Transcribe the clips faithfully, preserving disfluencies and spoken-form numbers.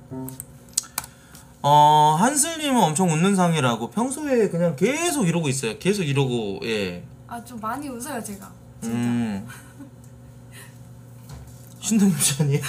어 한슬님은 엄청 웃는 상이라고 평소에 그냥 계속 이러고 있어요. 계속 이러고 예. 아 좀 많이 웃어요 제가. 진짜. 음. 신동엽 씨 아니에요?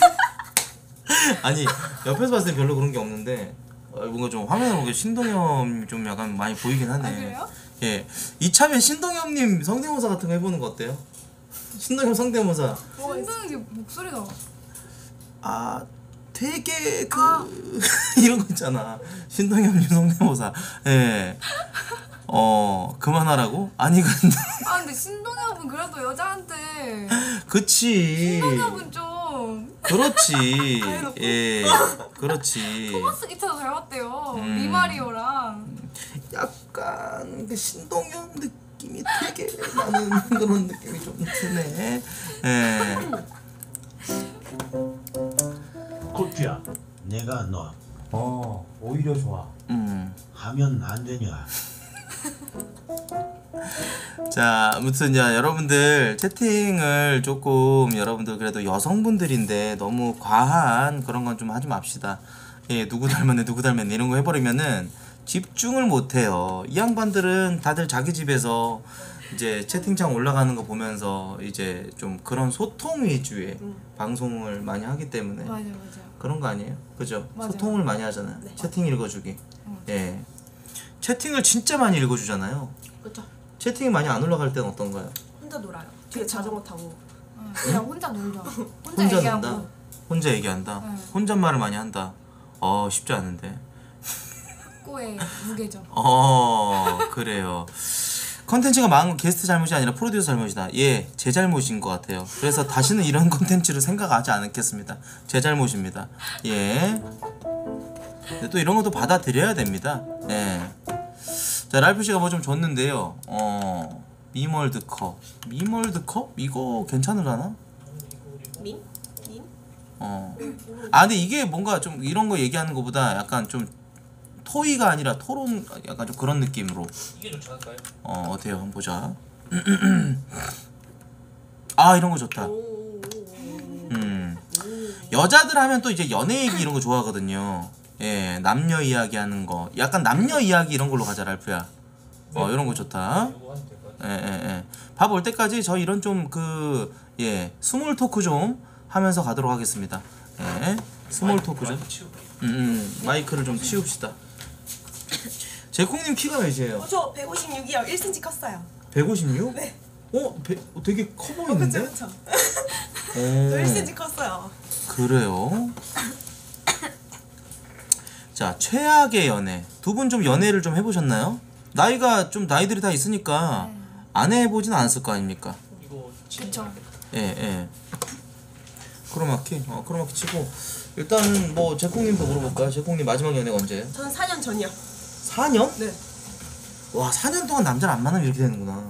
아니 옆에서 봤을 때 별로 그런 게 없는데 어, 뭔가 좀 화면에 보기 신동엽 좀 약간 많이 보이긴 하네. 아 그래요? 예. 이참에 신동엽님 성대모사 같은 거 해보는 거 어때요? 신동엽 성대모사. 신동엽 목소리가. 아 되게 그 아. 이런 거 있잖아. 신동엽님 성대모사. 예. 어 그만하라고? 아니 근데 아 근데 신동엽은 그래도 여자한테. 그치. 신동엽은 좀. 그렇지. 예. 그렇지. 토마스 기타도 닮았대요. 음. 리마리오랑. 약간 그 신동엽 느낌이 되게 나는 그런 느낌이 좀 드네. 예. 코트야, 내가 너 어 오히려 좋아. 음. 하면 안 되냐? 자, 아무튼 야 여러분들 채팅을 조금 여러분들 그래도 여성분들인데 너무 과한 그런 건 좀 하지 맙시다. 예, 누구 닮았네 누구 닮았네 이런 거 해버리면은 집중을 못해요. 이 양반들은 다들 자기 집에서 이제 채팅창 올라가는 거 보면서 이제 좀 그런 소통 위주의 음. 방송을 많이 하기 때문에 맞아 맞아. 그런 거 아니에요? 그죠? 맞아요. 소통을 많이 하잖아요. 네. 채팅 읽어주기. 응. 예. 채팅을 진짜 많이 읽어주잖아요. 그렇죠. 채팅이 많이 안 올라갈 때는 어떤가요? 혼자 놀아요. 뒤에 자전거 타고. 응, 그냥 혼자 놀죠. 혼자, 혼자 얘기하고. 논다? 혼자 얘기한다? 네. 혼잣말을 많이 한다? 어 쉽지 않은데. 꼬의 무게죠. 어 그래요. 컨텐츠가 망한 건 게스트 잘못이 아니라 프로듀서 잘못이다. 예, 제 잘못인 것 같아요. 그래서 다시는 이런 컨텐츠를 생각하지 않겠습니다. 제 잘못입니다. 예. 근데 또 이런 것도 받아들여야 됩니다. 예. 자, 랄프 씨가 뭐 좀 줬는데요. 어, 미멀드컵. 미멀드컵? 이거 괜찮으려나? 민? 민? 어. 아, 근데 이게 뭔가 좀 이런 거 얘기하는 것보다 약간 좀 토의가 아니라 토론, 약간 좀 그런 느낌으로. 이게 좋지 않을까요? 어, 어때요? 한번 보자. 아, 이런 거 좋다. 음. 여자들 하면 또 이제 연애 얘기 이런 거 좋아하거든요. 예, 남녀 이야기 하는 거. 약간 남녀 이야기 이런 걸로 가자, 랄프야. 어, 이런 거 좋다. 이거 하면 될 것 예, 같아요. 예, 예. 밥 올 때까지 저 이런 좀 그, 예, 스몰 토크 좀 하면서 가도록 하겠습니다. 예, 스몰 토크 좀. 음, 음, 마이크를 좀 치웁시다. 제콩님 키가 몇이에요? 어, 저 백오십육이요. 일 센티미터 컸어요. 백오십육? 네. 어? 배, 어, 되게 커 어, 보이는데? 그쵸, 그쵸. 오, 저 일 센티미터 컸어요. 그래요? 자, 최악의 연애. 두 분 좀 연애를 좀 해보셨나요? 나이가 좀 나이들이 다 있으니까 네. 안 해보진 않았을 거 아닙니까? 이거 그쵸. 예, 예. 크로마키? 어, 크로마키 치고. 일단 뭐 제콩님도 물어볼까요? 제콩님 마지막 연애가 언제예요? 저는 사 년 전이요. 사 년? 네. 와, 사 년 동안 남자를 안 만나면 이렇게 되는구나.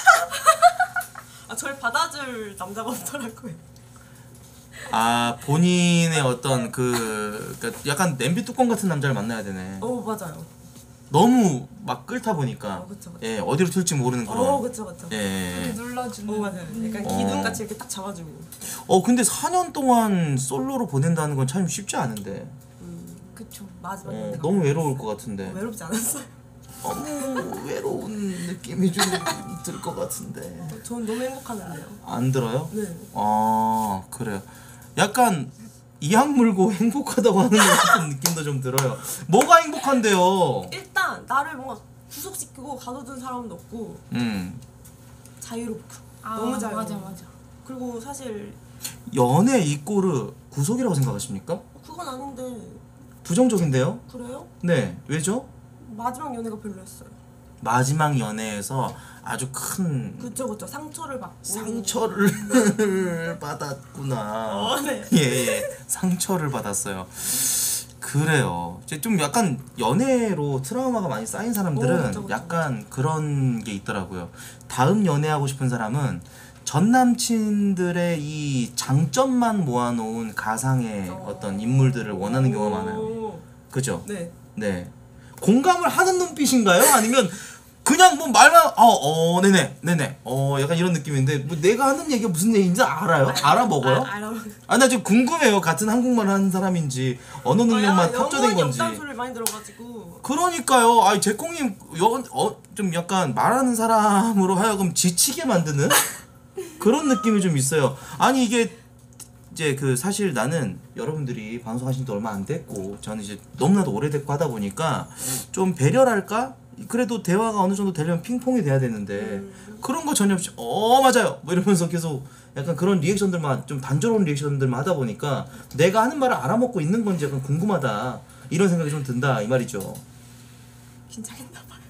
아, 절 받아줄 남자가 없더라고요. 아, 본인의 어떤 그 그러니까 약간 냄비 뚜껑 같은 남자를 만나야 되네. 어, 맞아요. 너무 막 끓다 보니까 어, 그쵸, 그쵸. 예, 어디로 튈지 모르는 그런. 어, 그쵸, 그쵸. 예, 예. 이렇게 눌러주는. 어, 맞아요. 약간 어. 기둥같이 이렇게 딱 잡아주고. 어, 근데 사 년 동안 솔로로 보낸다는 건 참 쉽지 않은데. 음, 그쵸. 마지막 어, 연애가 너무 외로울 것 어, 같은데. 외롭지 않았어요. 너무 외로운 느낌이 좀 들 것 같은데. 저는 너무 행복하는데요. 안 들어요? 네. 아, 그래요. 약간 이악 물고 행복하다고 하는 것 같은 느낌도 좀 들어요. 뭐가 행복한데요? 일단 나를 뭔가 구속시키고 가둬둔 사람도 없고 음, 자유롭고 아, 너무 자유로워. 맞아 맞아. 그리고 사실 연애 이꼬르 구속이라고 생각하십니까? 그건 아닌데 부정적인데요? 그래요? 네, 왜죠? 마지막 연애가 별로였어요. 마지막 연애에서 아주 큰 그쵸 그쵸 상처를 받고 상처를 받았구나. 어, 네. 예, 예, 상처를 받았어요. 그래요. 이제 좀 약간 연애로 트라우마가 많이 쌓인 사람들은 어, 그쵸, 그쵸. 약간 그런 게 있더라고요. 다음 연애하고 싶은 사람은 전 남친들의 이 장점만 모아놓은 가상의 어. 어떤 인물들을 원하는 경우가 많아요. 오. 그죠? 네. 네. 공감을 하는 눈빛인가요? 아니면 그냥 뭐 말만 어, 어 네네 네네 어 약간 이런 느낌인데 뭐 내가 하는 얘기가 무슨 얘기인지 알아요? 알아먹어요? 아, 알아. 아 나 지금 궁금해요. 같은 한국말 하는 사람인지 언어 능력만 탑재된 건지. 없다는 소리를 많이 들어가지고. 그러니까요. 아이 제콩님 어, 좀 약간 말하는 사람으로 하여금 지치게 만드는 그런 느낌이 좀 있어요. 아니 이게 이제 그 사실 나는 여러분들이 방송하신 지 얼마 안 됐고 저는 이제 너무나도 오래됐고 하다 보니까 좀 배려랄까? 그래도 대화가 어느 정도 되려면 핑퐁이 돼야 되는데 음. 그런 거 전혀 없이 어 맞아요 뭐 이러면서 계속 약간 그런 리액션들만 좀 단조로운 리액션들만 하다 보니까 내가 하는 말을 알아먹고 있는 건지 약간 궁금하다 이런 생각이 좀 든다 이 말이죠. 긴장했나 봐요.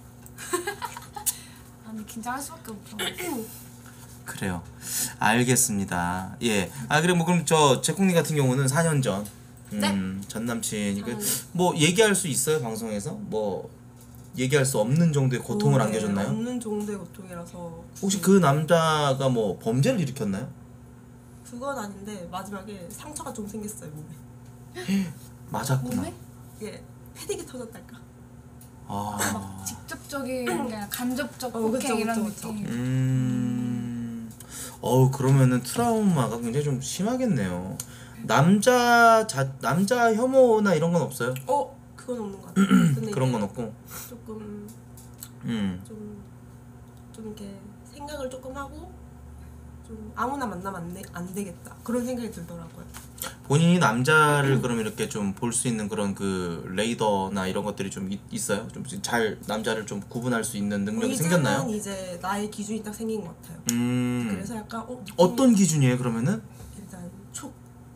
아니 긴장할 수밖에 없죠. 그래요. 알겠습니다. 예. 아 그래 뭐 그럼 저 제콩님 같은 경우는 사 년 전. 음, 네. 전 남친 이거 아, 네. 뭐 얘기할 수 있어요 방송에서 뭐 얘기할 수 없는 정도의 고통을 오, 안겨줬나요? 네, 없는 정도의 고통이라서. 혹시 그 남자가 뭐 범죄를 일으켰나요? 그건 아닌데 마지막에 상처가 좀 생겼어요 몸에. 맞았구나. 몸에? 이게 패딩이 터졌달까. 아. 직접적인 게 아니라 간접적 어, 폭행 그쵸, 이런 그쵸, 느낌. 음. 어우 그러면은 트라우마가 굉장히 좀 심하겠네요. 남자 자 남자 혐오나 이런 건 없어요? 어 그건 없는 것 같아요. 근데 그런 이게 건 없고. 조금 음. 좀, 좀 이렇게 생각을 조금 하고 좀 아무나 만나면 안, 되, 안 되겠다 그런 생각이 들더라고요. 본인이 남자를 그럼 이렇게 좀 볼 수 있는 그런 그 레이더나 이런 것들이 좀 있, 있어요? 좀 잘 남자를 좀 구분할 수 있는 능력이 이제는 생겼나요? 이제 나의 기준이 딱 생긴 것 같아요. 음. 그래서 약간 어 느낌이 어떤 기준이에요 그러면은? 일단 촉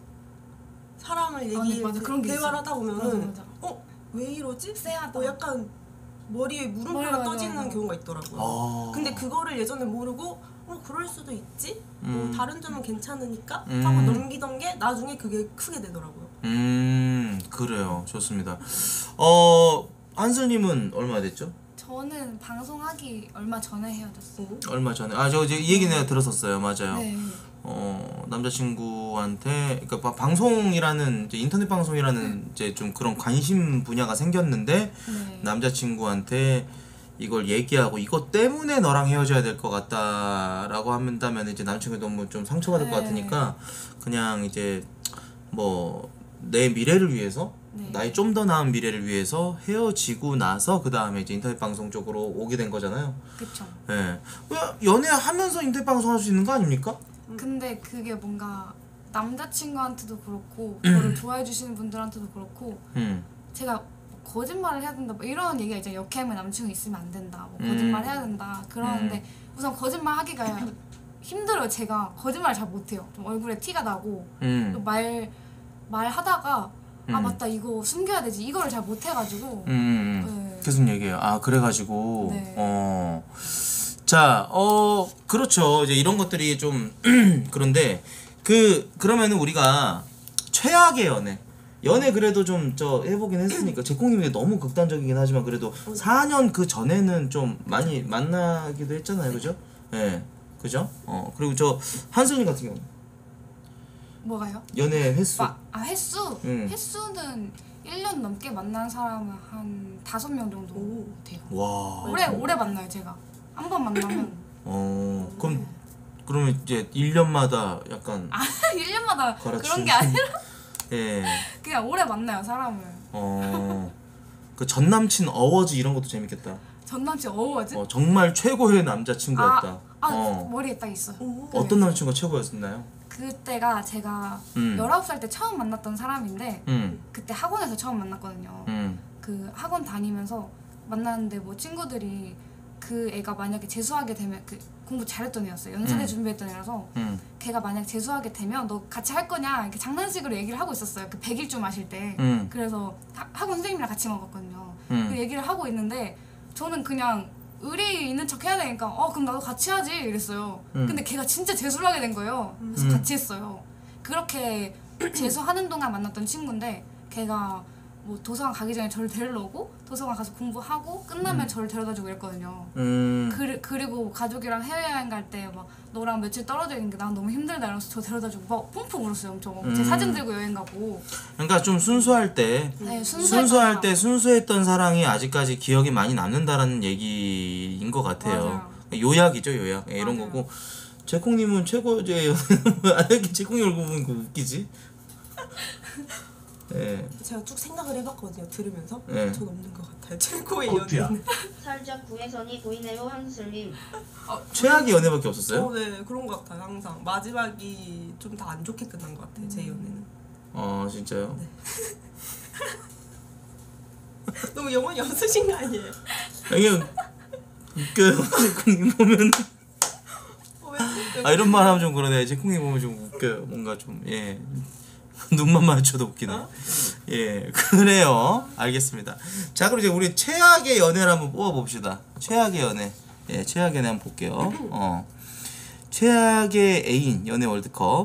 사람을 얘기 아니, 맞아. 그런 게 대화를 있어. 하다 보면은 맞아, 맞아. 어 왜 이러지? 쎄하다. 어 약간 머리에 물음표가 맞아, 맞아, 떠지는 맞아. 경우가 있더라고요. 아. 근데 그거를 예전에 모르고 어 그럴 수도 있지. 음. 뭐 다른 점은 괜찮으니까 음. 하고 넘기던 게 나중에 그게 크게 되더라고요. 음 그래요 좋습니다. 어 한슬님은 얼마 됐죠? 저는 방송하기 얼마 전에 헤어졌어요. 어? 얼마 전에 아 저 이 얘기 내가 들었었어요 맞아요. 네. 어 남자친구한테 그러니까 바- 방송이라는 이제 인터넷 방송이라는 이제 좀 그런 관심 분야가 생겼는데 네. 남자친구한테 이걸 얘기하고 이것 때문에 너랑 헤어져야 될 것 같다라고 한다면 이제 남친이 너무 좀 상처받을 것 네. 같으니까 그냥 이제 뭐 내 미래를 위해서 네. 나의 좀 더 나은 미래를 위해서 헤어지고 나서 그 다음에 이제 인터넷 방송 쪽으로 오게 된 거잖아요. 그쵸. 예. 왜 연애하면서 인터넷 방송할 수 있는 거 아닙니까? 근데 그게 뭔가 남자친구한테도 그렇고 음. 저를 좋아해 주시는 분들한테도 그렇고 음. 제가 거짓말을 해야 된다 뭐 이런 얘기가 이제 역캠에 남친이 있으면 안 된다 뭐 음. 거짓말 해야 된다 그러는데 우선 거짓말 하기가 힘들어요. 제가 거짓말 잘 못해요. 좀 얼굴에 티가 나고 음. 말 말하다가 아 음. 맞다 이거 숨겨야 되지 이거를 잘 못해가지고 음, 음. 네. 계속 얘기해요. 아 그래가지고 네. 어. 자, 어 그렇죠. 이제 이런 것들이 좀 그런데 그 그러면은 우리가 최악의 연애. 연애 그래도 좀 저 해보긴 했으니까 제콩님이 너무 극단적이긴 하지만 그래도 사 년 그 전에는 좀 많이 만나기도 했잖아요, 그죠? 예, 네. 그죠? 어 그리고 저 한슬님 같은 경우 뭐가요? 연애 횟수. 마, 아 횟수? 음. 횟수는 일 년 넘게 만난 사람은 한 다섯 명 정도 오. 돼요. 와. 오래 오래 만나요 제가. 한 번 만나면 어 그럼 그러면 이제 일 년마다 약간 아 일 년마다 그런 갈아치우는- 게 아니라 예. 그냥 오래 만나요 사람을. 어. 그 전 남친 어워즈 이런 것도 재밌겠다. 전 남친 어워즈? 어, 정말 최고의 남자친구였다. 아, 아 어. 머리에 딱 있어요. 오. 네. 어떤 남자친구가 최고였었나요? 그때가 제가 음. 열아홉 살 때 처음 만났던 사람인데 음. 그때 학원에서 처음 만났거든요. 음. 그 학원 다니면서 만났는데 뭐 친구들이 그 애가 만약에 재수하게 되면 그 공부 잘했던 애였어요. 연세대 음. 준비했던 애라서 음. 걔가 만약 재수하게 되면 너 같이 할 거냐 이렇게 장난식으로 얘기를 하고 있었어요. 그 백일주 마실 때. 음. 그래서 하, 학원 선생님이랑 같이 먹었거든요. 음. 그 얘기를 하고 있는데 저는 그냥 의리 있는 척 해야 되니까 어 그럼 나도 같이 하지 이랬어요. 음. 근데 걔가 진짜 재수를 하게 된 거예요. 그래서 음. 같이 했어요. 그렇게 재수하는 동안 만났던 친구인데 걔가 뭐 도서관 가기 전에 저를 데리러 오고 도서관 가서 공부하고 끝나면 음. 저를 데려다주고 이랬거든요. 음. 그, 그리고 가족이랑 해외여행 갈 때 막 너랑 며칠 떨어져 있는 게 난 너무 힘들다 이러면서 저 데려다주고 막 펑펑 울었어요. 엄청 제 음. 사진 들고 여행 가고. 그러니까 좀 순수할 때 네, 순수할 때 순수했던 사랑이 아직까지 기억이 많이 남는다라는 얘기인 것 같아요. 맞아요. 요약이죠, 요약. 예, 이런 맞아요. 거고. 제콩님은 최고제 아 이렇게 제콩이 얼굴 보면 그 웃기지? 예. 제가 쭉 생각을 해봤거든요. 들으면서 네. 전 없는 것 같아요. 최고의 코트야. 연예인. 살짝 구혜선이 보이네요 한슬님. 최악의 연애밖에 없었어요? 어, 네 그런 것 같아요. 항상 마지막이 좀 다 안 좋게 끝난 것 같아요. 제 연애는. 어 진짜요? 너무 영혼이 없으신 거 아니에요? 그냥 웃겨요. 제콩님 보면 어, 왜 그러세요? 아 이런 말 하면 좀 그러네. 제콩님 보면 좀 웃겨요. 뭔가 좀 예. 눈만 마주쳐도 웃기네. 예, 그래요. 알겠습니다. 자, 그럼 이제 우리 최악의 연애를 한번 뽑아봅시다. 최악의 연애. 예, 최악의 연애 한번 볼게요. 어, 최악의 애인 연애 월드컵.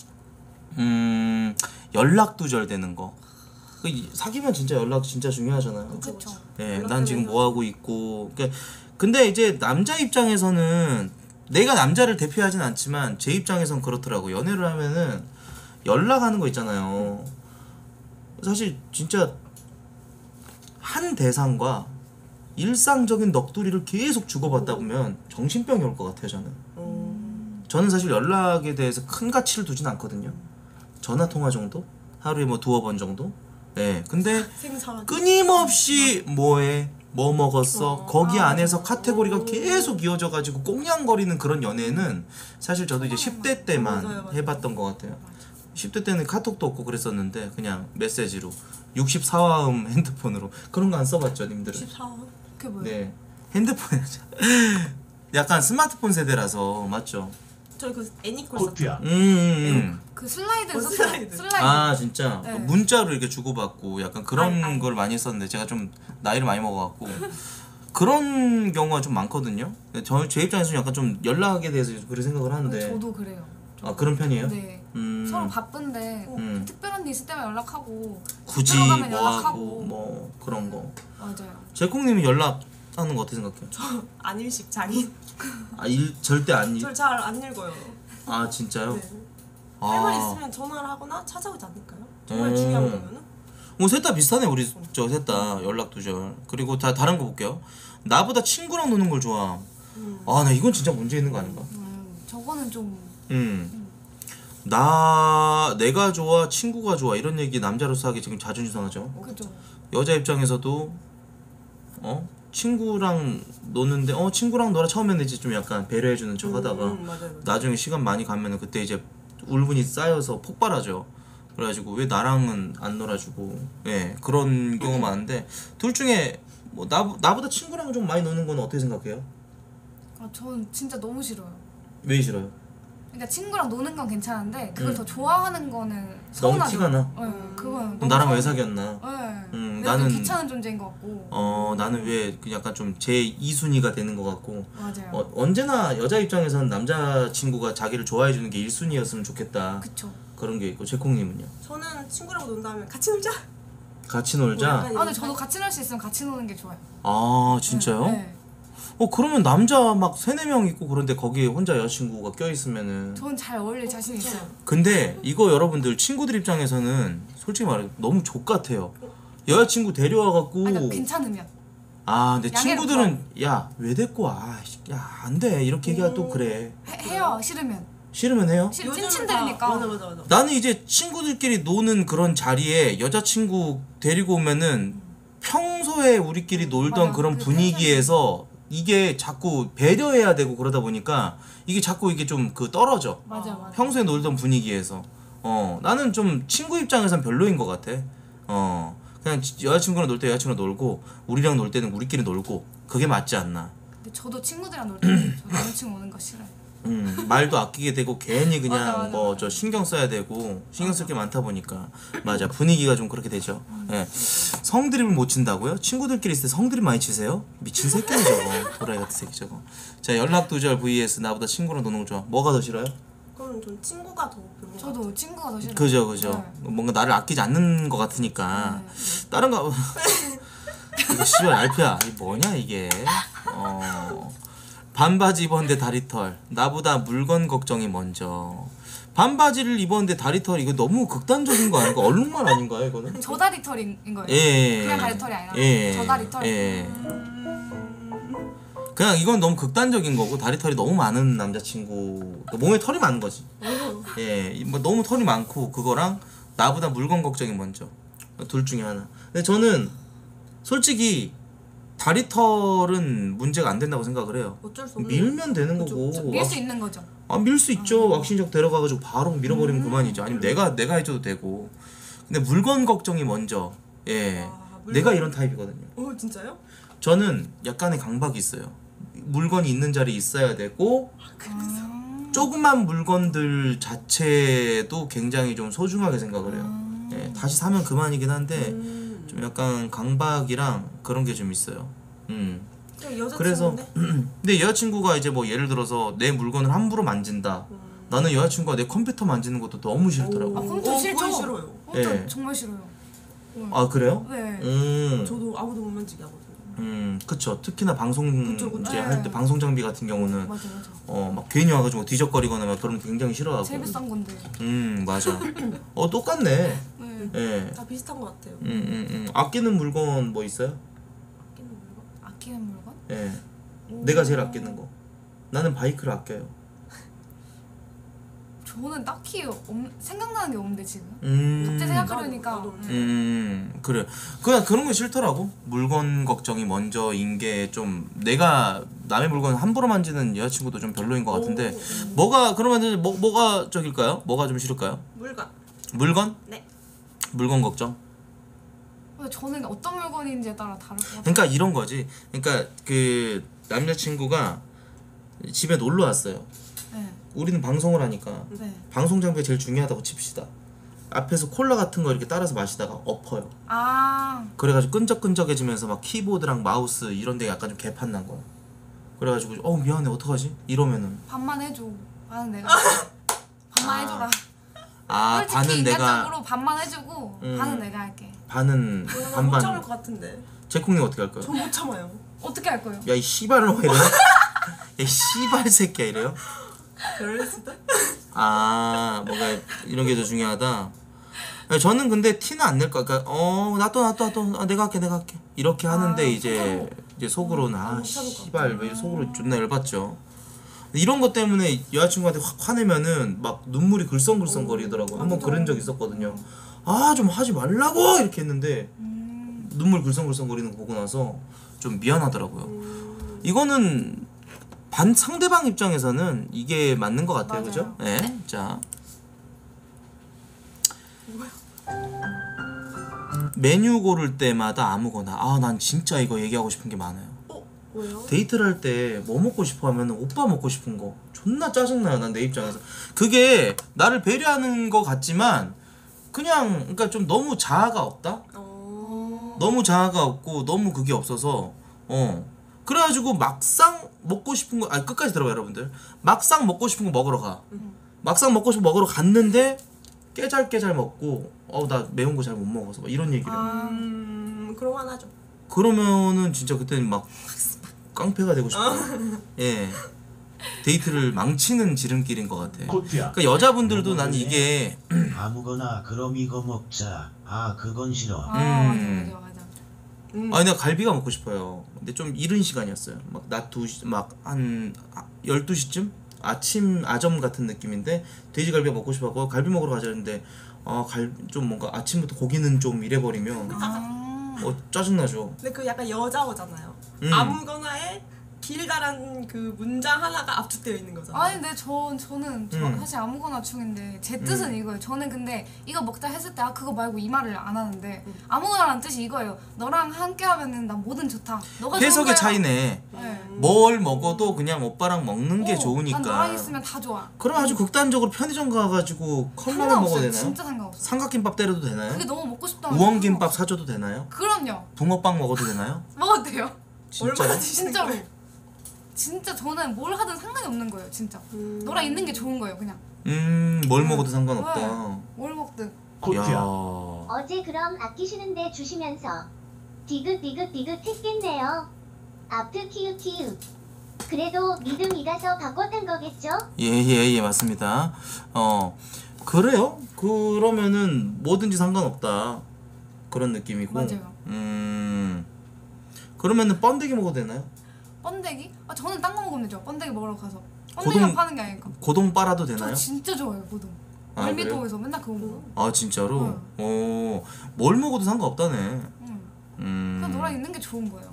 음, 연락 두절되는 거. 그 이- 사귀면 진짜 연락 진짜 중요하잖아요. 그쵸. 예, 난 지금 뭐 하고 있고. 그러니까 근데 이제 남자 입장에서는 내가 남자를 대표하진 않지만 제 입장에선 그렇더라고. 연애를 하면은 연락하는 거 있잖아요. 사실 진짜 한 대상과 일상적인 넋두리를 계속 주고받다 보면 정신병이 올 것 같아요. 저는. 어, 저는 사실 연락에 대해서 큰 가치를 두진 않거든요. 전화 통화 정도? 하루에 뭐 두어 번 정도? 예. 근데 생사랑. 끊임없이 뭐해? 뭐 먹었어? 어, 거기 아, 안에서 맞아. 카테고리가 오. 계속 이어져 가지고 꽁냥거리는 그런 연애는 사실 저도 이제 십 대 때만 맞아요, 맞아요. 해봤던 것 같아요. 십 대 때는 카톡도 없고 그랬었는데 그냥 메시지로 육십사 화음 핸드폰으로 그런 거 안 써봤죠, 님들은? 십사. 그게 뭐예요? 네, 핸드폰 약간 스마트폰 세대라서 맞죠? 저희 그 애니콜 코트야. 음, 음. 그 슬라이드 어, 썼어요. 슬라이드. 슬라이드. 아 진짜 네. 문자로 이렇게 주고받고 약간 그런 아이, 아이. 걸 많이 썼는데 제가 좀 나이를 많이 먹어갖고 그런 경우가 좀 많거든요. 저 제 입장에서는 약간 좀 연락에 대해서 그렇게 생각을 하는데 저도 그래요. 아 그런 편이에요? 네. 음, 서로 바쁜데 음. 좀 특별한 일 있을 때만 연락하고 굳이 들어가면 뭐하고 연락하고. 뭐 그런 거. 맞아요. 제콩님이 연락하는 거 어떻게 생각해요? 안일식 장인. 아 일 절대 안 일. 저를 잘 안 읽어요. 아 진짜요? 네. 할 말 아, 있으면 전화를 하거나 찾아오지 않을까요? 정말 음. 중요한 거면은. 뭐셋 다 비슷하네 우리 저 셋 다 연락 두절. 그리고 다 다른 거 볼게요. 나보다 친구랑 노는 걸 좋아. 음. 아 나 이건 진짜 문제 있는 거 아닌가? 음, 저거는 좀 음. 나 내가 좋아 친구가 좋아 이런 얘기 남자로서 하기 지금 자존심 상하죠. 그죠. 여자 입장에서도 어 친구랑 노는데 어 친구랑 놀아 처음에는 이제 좀 약간 배려해주는 척하다가 음, 음, 맞아요, 맞아요. 나중에 시간 많이 가면은 그때 이제 울분이 쌓여서 폭발하죠. 그래가지고 왜 나랑은 안 놀아주고 예 그런 경우 많은데 둘 중에 뭐 나 나보다 친구랑 좀 많이 노는 건 어떻게 생각해요? 아, 전 진짜 너무 싫어요. 왜 싫어요? 그러니까 친구랑 노는 건 괜찮은데 그걸 음. 더 좋아하는 거는 너무 서운하죠. 티가 나? 네, 그건 그럼 나랑 왜 사귀었나? 네. 음, 내가 나는- 좀 귀찮은 존재인 것 같고. 어 나는 왜 그 약간 좀 제 이 순위가 되는 것 같고 맞아요. 어, 언제나 여자 입장에서는 남자 친구가 자기를 좋아해 주는 게 일 순위였으면 좋겠다 그쵸. 그런 게 있고 제콩님은요? 저는 친구랑 논다면 같이 놀자. 같이 뭐 놀자. 약간 아 근데 저도 같이 놀 수 있으면 같이 노는 게 좋아요. 아 진짜요? 네. 어 그러면 남자 막 세네 명 있고 그런데 거기에 혼자 여자친구가 껴 있으면은 저는 잘 어울릴 자신 있어요. 근데 이거 여러분들 친구들 입장에서는 솔직히 말해 너무 족 같아요. 여자친구 데려와 갖고 아, 그러니까 괜찮으면. 아 근데 양해를 친구들은 야 왜 데리고 와? 야 안 돼 이렇게 얘기하 또 그래. 해, 해요 싫으면. 싫으면 해요? 싫 요즘은 찐친들이니까. 다- 맞아 맞아 맞아. 나는 이제 친구들끼리 노는 그런 자리에 여자친구 데리고 오면은 평소에 우리끼리 놀던 맞아. 그런 그 분위기에서 이게 자꾸 배려해야 되고 그러다 보니까 이게 자꾸 이게 좀 그 떨어져. 맞아 맞아. 평소에 놀던 분위기에서. 어 나는 좀 친구 입장에선 별로인 것 같아. 어 그냥 지- 여자친구랑 놀 때 여자친구랑 놀고 우리랑 놀 때는 우리끼리 놀고 그게 맞지 않나. 근데 저도 친구들이랑 놀 때는 저 남자친구 오는 거 싫어요. 음, 말도 아끼게 되고 괜히 그냥 맞아, 맞아, 뭐 맞아. 저 신경 써야 되고 신경 쓸 게 많다 보니까 맞아 분위기가 좀 그렇게 되죠. 예. 성 드립을 못 친다고요? 친구들끼리 있을 때 성 드립 많이 치세요? 미친 새끼네 저거. 도라이 같은 새끼 저거. 자 연락 두절 vs 나보다 친구랑 노는 거 좋아. 뭐가 더 싫어요? 그럼 전 친구가 더 별로. 저도 친구가 더 싫어요. 그죠 그죠. 뭔가 나를 아끼지 않는 것 같으니까 다른 거 이거 씨발 알피야 이게 뭐냐 이게. 어 반바지 입었는데 다리털 나보다 물건 걱정이 먼저. 반바지를 입었는데 다리털 이거 너무 극단적인 거 아닌가? 얼룩말 아닌가요 이거는? 저 다리털인 거예요. 예. 그냥 다리털이 아니라 예. 저 다리털. 예. 그냥 이건 너무 극단적인 거고 다리털이 너무 많은 남자친구 몸에 털이 많은 거지. 예, 뭐 너무 털이 많고 그거랑 나보다 물건 걱정이 먼저 둘 중에 하나. 근데 저는 솔직히 다리털은 문제가 안 된다고 생각을 해요. 어쩔 수 없는. 밀면 되는 그죠, 거고. 그죠. 밀 수 있는 거죠. 아, 밀 수 있죠. 왁싱적 데려가가지고 바로 밀어버리면 그만이죠. 아니면 내가 내가 해줘도 되고. 근데 물건 걱정이 먼저. 예, 아, 물건- 내가 이런 타입이거든요. 어 진짜요? 저는 약간의 강박이 있어요. 물건이 있는 자리에 있어야 되고 아. 조그만 물건들 자체도 굉장히 좀 소중하게 생각을 해요. 예, 다시 사면 그만이긴 한데 음. 좀 약간 강박이랑 그런 게 좀 있어요. 음. 그냥 여자친구인데. 그래서 근데 여자친구가 이제 뭐 예를 들어서 내 물건을 함부로 만진다. 나는 여자친구가 내 컴퓨터 만지는 것도 너무 싫더라고. 아, 컴퓨터 어, 싫죠? 그건 싫어요. 컴퓨터 예. 정말 싫어요. 아 그래요? 네. 음. 저도 아무도 못 만지게 하거든요. 음, 그쵸. 특히나 방송 그쵸, 그쵸. 이제 할 때 네. 방송 장비 같은 경우는 맞아 맞아. 어 막 괜히 와가지고 뒤적거리거나 막 그러면 굉장히 싫어하고. 제일 비싼 건데. 음 맞아. 어 똑같네. 네. 예. 다 비슷한 것 같아요. 음, 음, 음. 아끼는 물건 뭐 있어요? 아끼는 물건? 아끼는 물건? 예. 내가 제일 아끼는 거. 나는 바이크를 아껴요. 저는 딱히 없, 생각나는 게 없는데 지금. 음. 갑자기 생각하려니까. 나도, 나도. 네. 음 그래. 그냥 그런 거 싫더라고. 물건 걱정이 먼저인 게 좀 내가 남의 물건 함부로 만지는 여자친구도 좀 별로인 것 같은데 오. 뭐가 그러면 뭐 뭐가 저길까요? 뭐가 좀 싫을까요? 물건. 물건? 네. 물건 걱정. 근데 저는 어떤 물건인지에 따라 다를 것 같아요. 그러니까 이런 거지. 그러니까 그 남자친구가 집에 놀러 왔어요. 네. 우리는 방송을 하니까 네. 방송 장비가 제일 중요하다고 칩시다. 앞에서 콜라 같은 거 이렇게 따라서 마시다가 엎어요. 아. 그래가지고 끈적끈적해지면서 막 키보드랑 마우스 이런 데 약간 좀 개판 난 거야. 그래가지고 어 미안해 어떡하지? 이러면은 반만 해줘. 반은 내가. 반만 아. 해줘라. 아 솔직히 반은 내가 인간적으로 반만 해주고 음. 반은 내가 할게. 반은 못 참을 반반. 것 같은데. 제콩님 어떻게 할까요? 전 못 참아요. 어떻게 할 거예요? 야 이 씨발로 이래요? 야이 씨발 새끼야 이래요? 그럴 수도. 아 뭔가 이런 게 더 중요하다. 야, 저는 근데 티는 안 낼 거야. 그러니까 어 놔둬 놔둬 놔둬 아, 내가 할게 내가 할게 이렇게 하는데 아, 이제 이제 속으로는 아 못 참을 것 씨발 왜 속으로 존나 열받죠. 이런 것 때문에 여자친구한테 확 화내면은 막 눈물이 글썽글썽 거리더라고. 한번 맞아. 그런 적 있었거든요. 아 좀 하지 말라고 이렇게 했는데 음. 눈물 글썽글썽 거리는 거 보고 나서 좀 미안하더라고요. 이거는 반 상대방 입장에서는 이게 맞는 것 같아요, 맞아요. 그죠? 네. 자 메뉴 고를 때마다 아무거나. 아 난 진짜 이거 얘기하고 싶은 게 많아요. 어? 왜요? 데이트를 할 때 뭐 먹고 싶어 하면 오빠 먹고 싶은 거 존나 짜증나요. 난 내 입장에서 그게 나를 배려하는 거 같지만 그냥 그러니까 좀 너무 자아가 없다. 어. 너무 자아가 없고 너무 그게 없어서 어 그래가지고 막상 먹고 싶은 거 아니 끝까지 들어봐 여러분들. 막상 먹고 싶은 거 먹으러 가. 막상 먹고 싶은 거 먹으러 갔는데 깨잘깨잘 먹고 어 나 매운 거 잘 못 먹어서 막 이런 얘기를. 아. 음, 그럼 하나죠. 그러면은 진짜 그때는 막 깡패가 되고 싶어. 예. 데이트를 망치는 지름길인 것 같아. 코트야. 그러니까 여자분들도 난 이게 아무거나 그럼 이거 먹자. 아 그건 싫어. 아 음. 맞아 맞아 맞아. 음. 아니 내가 갈비가 먹고 싶어요. 근데 좀 이른 시간이었어요. 막 낮 두 시 막 한 열두 시쯤 아침 아점 같은 느낌인데 돼지갈비가 먹고 싶어서 갈비 먹으러 가자 했는데 아 갈 좀 뭔가 아침부터 고기는 좀 이래 버리면 아. 어 짜증나죠. 근데 그 약간 여자어잖아요. 음. 아무거나에 길다란 그 문장 하나가 압축되어 있는 거잖아요. 아니 근데 저 저는 저 음. 사실 아무거나 중인데 제 뜻은 음. 이거예요. 저는 근데 이거 먹자 했을 때 아 그거 말고 이 말을 안 하는데 아무거나라는 뜻이 이거예요. 너랑 함께 하면은 난 뭐든 좋다. 너가 좋은 해석의 거야. 차이네. 네. 뭘 먹어도 그냥 오빠랑 먹는 게 어, 좋으니까. 난 너랑 있으면 다 좋아. 그럼 아주 극단적으로 편의점 가가지고 컵라면 먹어도 상관없어요. 되나요? 진짜 상관없어. 삼각김밥 때려도 되나요? 그게 너무 먹고 싶다면 우엉김밥 사줘도 되나요? 그럼요. 붕어빵 먹어도 되나요? 먹어도 돼요. 진짜요? 얼마나 드시는 진짜로. 거예요? 진짜 저는 뭘 하든 상관이 없는 거예요. 진짜. 음. 너랑 있는 게 좋은 거예요. 그냥. 음뭘 먹어도 상관없다. 네. 뭘 먹든. 코트야. 야. 어제 그럼 아끼시는데 주시면서 디귿디귿디귿 했겠네요. 아프 키읔 키읔. 그래도 믿음이 가서 바꿨던 거겠죠? 예예예 맞습니다. 어 그래요? 그러면은 뭐든지 상관없다 그런 느낌이고. 맞아요. 음 그러면은 번데기 먹어도 되나요? 번데기? 아 저는 딴 거 먹으면 되죠. 번데기 먹으러 가서. 고동- 번데기만 파는 게 아니니까. 고동 빨아도 저 되나요? 진짜 좋아해요 고동. 아, 월미도에서 맨날 그거 먹어. 아 진짜로? 어, 뭘 먹어도 상관없다네. 응. 음, 그냥 너랑 있는 게 좋은 거예요.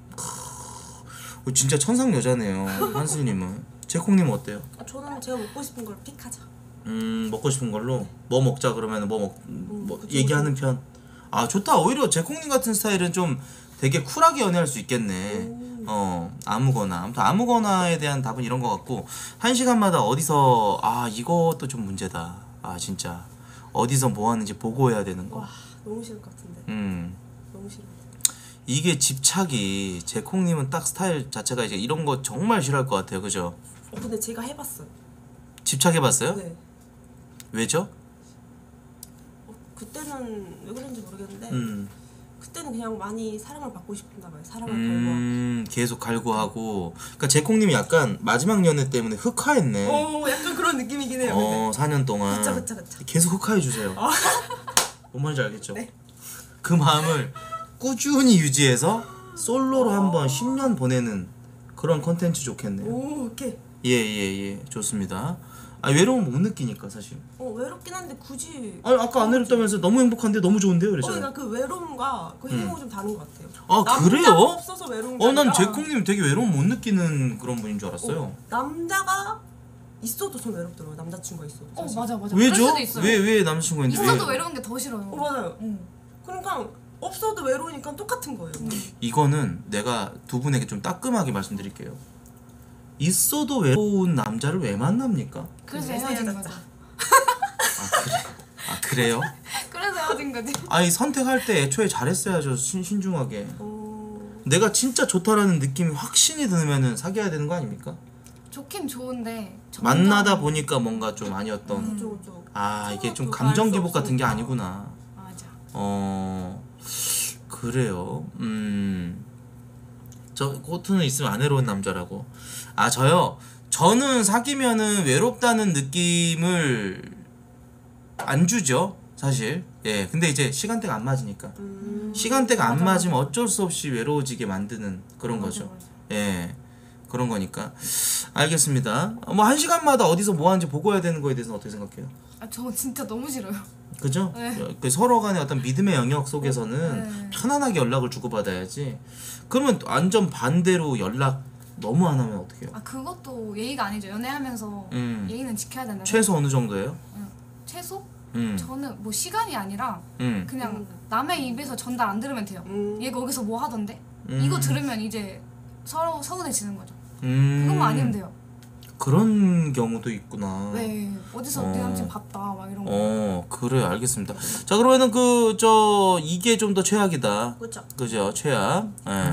어, 진짜 천상 여자네요, 한슬님은. 제콩님은 어때요? 아, 저는 제가 먹고 싶은 걸 픽하자. 음, 먹고 싶은 걸로 뭐 먹자 그러면 뭐 먹, 뭐 그쵸, 얘기하는 편. 아 좋다. 오히려 제콩님 같은 스타일은 좀 되게 쿨하게 연애할 수 있겠네. 어 아무거나 아무튼 아무거나에 대한 답은 이런 것 같고 한 시간마다 어디서 아 이것도 좀 문제다. 아 진짜 어디서 뭐 하는지 보고해야 되는 거. 와 너무 싫을 것 같은데. 음. 너무 싫어. 이게 집착이 제콩님은 딱 스타일 자체가 이제 이런 거 정말 싫어할 것 같아요, 그죠? 어 근데 제가 해봤어요. 집착해봤어요? 네. 왜죠? 어, 그때는 왜 그런지 모르겠는데 음, 그때는 그냥 많이 사랑을 받고 싶은가 봐요. 사랑을 갈구하고. 음 계속 갈구하고. 그러니까 제콩님이 약간 마지막 연애 때문에 흑화했네. 어 약간 그런 느낌이긴 해요. 어, 사 년 동안. 그쵸 그쵸 그쵸. 계속 흑화해 주세요. 뭔 말인지 알겠죠? 네. 그 마음을 꾸준히 유지해서 솔로로 한번 십 년 보내는 그런 컨텐츠 좋겠네요. 오 오케이. 예예예 좋습니다. 아 외로움 못 느끼니까 사실. 어 외롭긴 한데 굳이. 아니 아까 안 외롭다면서 너무 행복한데 너무 좋은데요 어 그랬잖아요. 그러니까 그 외로움과 그 행복은 좀 다른 것 같아요. 아 남자가 그래요? 없어서 외로운 게 어 난 아니라 제콩님 되게 외로움 못 느끼는 그런 분인 줄 알았어요. 어, 남자가 있어도 좀 외롭더라고요. 남자친구가 있어도. 어 사실. 맞아 맞아. 그럴 왜죠? 수도 있어요. 왜 왜 남자친구가 있는데 있어도 왜? 외로운 게 더 싫어요. 어 맞아요. 응. 그러니까 없어도 외로우니까 똑같은 거예요. 이거는 내가 두 분에게 좀 따끔하게 말씀드릴게요. 있어도 외로운 남자를 왜 만납니까? 그래서 그래서 헤어진 헤어졌다. 거죠. 아 그래? 아 그래요? 그래서 헤어진 거지. 아니 선택할 때 애초에 잘했어야죠. 신, 신중하게. 어... 내가 진짜 좋다라는 느낌이 확신이 드면은 사귀어야 되는 거 아닙니까? 좋긴 좋은데 점점- 만나다 보니까 뭔가 좀 아니었던. 그죠 그죠. 아 이게 좀 생각도 감정 알수 기복 같은 게 없으니까. 아니구나. 맞아. 어 그래요. 음. 저 코트는 있으면 안 외로운 남자라고. 아 저요. 저는 사귀면은 외롭다는 느낌을 안 주죠. 사실. 예. 근데 이제 시간대가 안 맞으니까. 음... 시간대가 안 맞아, 맞으면 맞아. 어쩔 수 없이 외로워지게 만드는 그런 맞아, 거죠. 맞아. 예. 그런 거니까. 알겠습니다. 뭐 한 시간마다 어디서 뭐 하는지 보고 해야 되는 거에 대해서는 어떻게 생각해요? 아 저 진짜 너무 싫어요. 그죠? 네. 그 서로 간의 어떤 믿음의 영역 속에서는 네. 편안하게 연락을 주고받아야지. 그러면 완전 반대로 연락 너무 안 하면 어떡해요? 아 그것도 예의가 아니죠. 연애하면서 음. 예의는 지켜야 된다. 최소 어느 정도예요? 응. 최소? 음. 저는 뭐 시간이 아니라 음. 그냥 음. 남의 입에서 전달 안 들으면 돼요. 음... 얘가 거기서 뭐 하던데? 음. 이거 들으면 이제 서로 서운해지는 거죠. 음. 그것만 아니면 돼요. 그런 경우도 있구나. 왜 어디서 어. 네 남친 봤다 막 이런 거. 어, 그래요. 알겠습니다. 자, 그러면은 그 저 이게 좀 더 최악이다. 그죠. 그죠? 최악. 예.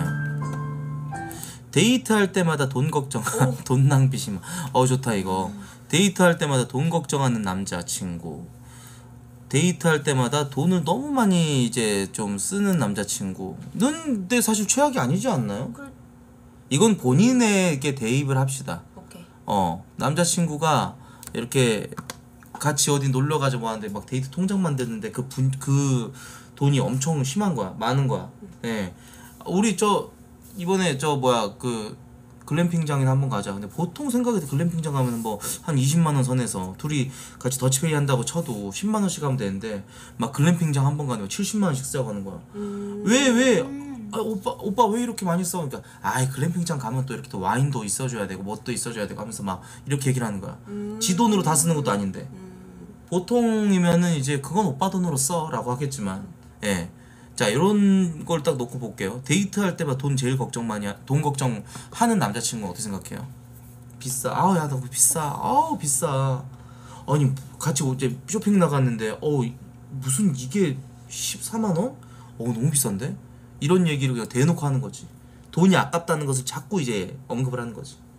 데이트할 때마다 돈 걱정, 돈 낭비 심한. 어 좋다 이거. 데이트할 때마다 돈 걱정하는 남자친구. 데이트할 때마다 돈을 너무 많이 이제 좀 쓰는 남자친구는 근데 사실 최악이 아니지 않나요? 그... 이건 본인에게 대입을 합시다. 오케이. 어 남자친구가 이렇게 같이 어디 놀러 가자 뭐 하는데 막 데이트 통장 만드는데 그 분 그 돈이 엄청 심한 거야, 많은 거야. 예. 우리 저 이번에 저 뭐야 그 글램핑장이나 한번 가자. 근데 보통 생각해도 글램핑장 가면 뭐 한 이십만 원 선에서 둘이 같이 더치페이 한다고 쳐도 십만 원씩 하면 되는데 막 글램핑장 한 번 가면 칠십만 원씩 쓰자고 하는 거야. 음... 왜 왜? 음. 아, 오빠 오빠 왜 이렇게 많이 써? 그러니까 아이 글램핑장 가면 또 이렇게 또 와인도 있어줘야 되고 뭣도 있어줘야 되고 하면서 막 이렇게 얘기를 하는 거야. 음... 지 돈으로 다 쓰는 것도 아닌데. 음... 보통이면은 이제 그건 오빠 돈으로 써라고 하겠지만, 예. 자 이런 걸 딱 놓고 볼게요. 데이트할 때마다 돈 제일 걱정 많이 하, 돈 걱정 하는 남자친구 어떻게 생각해요? 비싸. 아우 야 너무 비싸. 아우 비싸. 아니 같이 이제 쇼핑 나갔는데 어 무슨 이게 십사만 원? 어 너무 비싼데? 이런 얘기를 그냥 대놓고 하는 거지. 돈이 아깝다는 것을 자꾸 이제 언급을 하는 거지. 와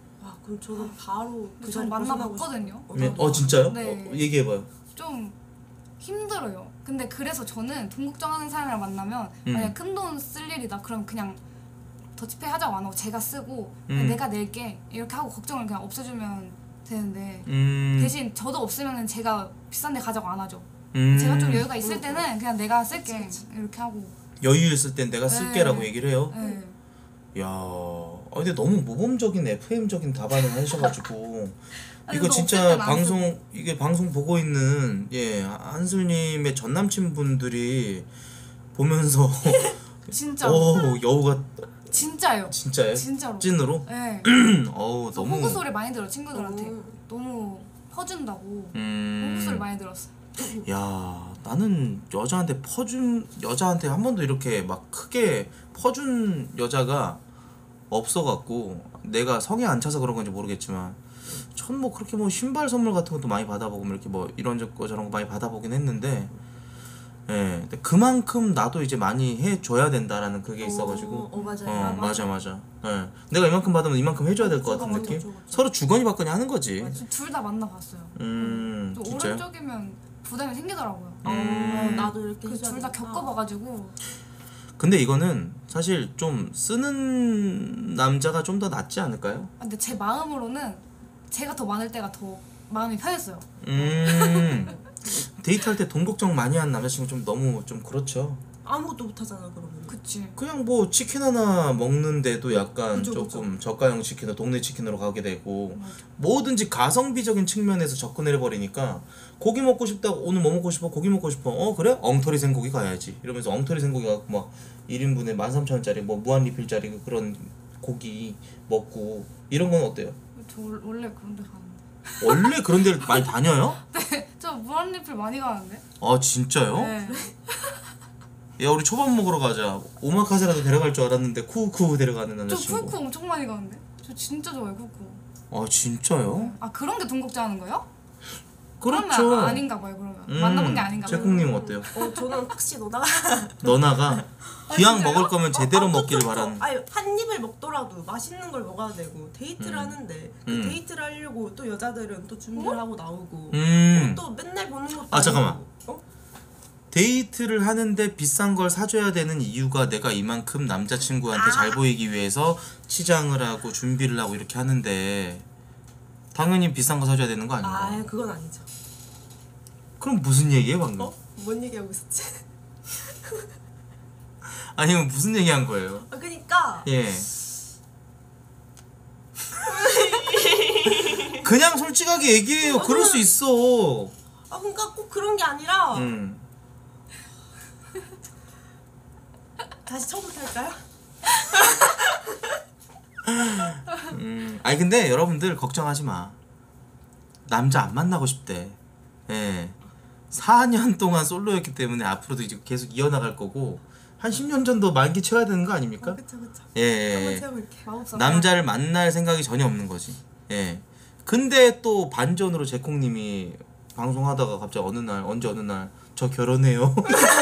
그럼 저는 바로 그 저 자리 벗어나고 만나봤거든요. 싶- 네, 어떤 어 진짜요? 네. 어, 얘기해봐요. 좀 힘들어요. 근데 그래서 저는 돈 걱정하는 사람이랑 만나면 음. 만약 큰 돈 쓸 일이다 그럼 그냥 더치페이 하자고 안 하고 제가 쓰고 그냥 음. 내가 낼게 이렇게 하고 걱정을 그냥 없애주면 되는데 음. 대신 저도 없으면 제가 비싼 데 가자고 안 하죠. 음. 제가 좀 여유가 있을 때는 그냥 내가 쓸게 이렇게 하고. 여유 있을 땐 내가 쓸게라고 네. 얘기를 해요. 네. 야, 아, 근데 너무 모범적인 에프엠적인 답안을 하셔가지고 아니, 이거 근데 진짜 없을 땐안 방송 이게 방송 보고 있는 예 한슬님의 전 남친 분들이 보면서 진짜 오 여우가 진짜요. 진짜예요? 진짜로. 찐으로? 네. 어우 저 너무 호구 소리 많이 들어 친구들한테. 음. 너무 퍼준다고. 음. 호구 소리 많이 들었어. 야 나는 여자한테 퍼준 여자한테 한 번도 이렇게 막 크게 퍼준 여자가 없어갖고 내가 성에 안 차서 그런 건지 모르겠지만 전 뭐 그렇게 뭐 신발 선물 같은 것도 많이 받아보고 뭐 이렇게 뭐 이런 거 저런 거 많이 받아보긴 했는데 예 근데 그만큼 나도 이제 많이 해줘야 된다라는 그게 있어가지고 어, 어 맞아요. 어 아, 맞아 맞아 예 내가 이만큼 받으면 이만큼 해줘야 될 것 그거 같은 맞아, 느낌 그거 맞아. 서로 주거니 받거니 하는 거지 둘 다 만나봤어요. 음 좀 진짜요? 오른쪽이면 부담이 생기더라고요. 음. 어, 나도 이렇게 그 해줘야 둘 다 되니까. 겪어봐가지고 근데 이거는 사실 좀 쓰는 남자가 좀 더 낫지 않을까요? 아, 근데 제 마음으로는 제가 더 많을 때가 더 마음이 편했어요. 음 데이트할 때 돈 걱정 많이 하는 남자친구 좀 너무 좀 그렇죠. 아무것도 못 하잖아 그러면. 그치. 그냥 뭐 치킨 하나 먹는데도 약간 그죠, 조금 저가형 치킨을 동네 치킨으로 가게 되고 맞아. 뭐든지 가성비적인 측면에서 접근을 해버리니까 고기 먹고 싶다고 오늘 뭐 먹고 싶어? 고기 먹고 싶어? 어 그래? 엉터리 생고기 가야지 이러면서 엉터리 생고기 갖고 막 일 인분에 만 삼천 원짜리 뭐 무한 리필짜리 그런 고기 먹고 이런 건 어때요? 저 월- 원래 그런 데 가는데. 원래 그런 데를 많이 다녀요? 저 무한리필 많이 가는데? 아 진짜요? 네. 야 우리 초밥 먹으러 가자. 오마카세라도 데려갈 줄 알았는데 쿠쿠 데려가는 저 남자친구. 쿠쿠 엄청 많이 가는데? 저 진짜 좋아해요 쿠쿠. 아 진짜요? 아 그런 게 돈 걱정하는 거예요? 그렇죠. 그러면 아닌가 봐요 그러면. 음, 만나본 게 아닌가 봐요. 제국님 어때요? 어 저는 혹시 너다가 너나가 기왕 진짜요? 먹을 거면 제대로 어, 아, 먹기를 그쵸, 그쵸. 바라는. 아니 한 입을 먹더라도 맛있는 걸 먹어야 되고 데이트를 음. 하는데 그 음. 데이트를 하려고 또 여자들은 또 준비를 하고 나오고 음. 또 맨날 보는 것도 아, 잠깐만. 아니고. 어? 데이트를 하는데 비싼 걸 사줘야 되는 이유가 내가 이만큼 남자친구한테 잘 보이기 위해서 치장을 하고 준비를 하고 이렇게 하는데 당연히 비싼 거 사줘야 되는 거 아닌가? 아 그건 아니죠. 그럼 무슨 얘기예요 방금? 어? 뭔 얘기하고 있었지? 아니면 무슨 얘기한 거예요? 아 그니까 예. 그냥 솔직하게 얘기해요. 그럴 수 있어. 아 그니까 꼭 그런 게 아니라 음. 다시 처음부터 할까요? 음. 아니 근데 여러분들 걱정하지 마. 남자 안 만나고 싶대. 예. 사 년 동안 솔로였기 때문에 앞으로도 이제 계속 이어나갈 거고 한 십 년 전도 만기 채워야 되는 거 아닙니까? 어, 그쵸 그쵸. 예. 한번 예. 채워볼게. 마법사. 남자를 만날 생각이 전혀 없는 거지. 예. 근데 또 반전으로 제콩님이 방송하다가 갑자기 어느 날 언제 어느 날 저 결혼해요.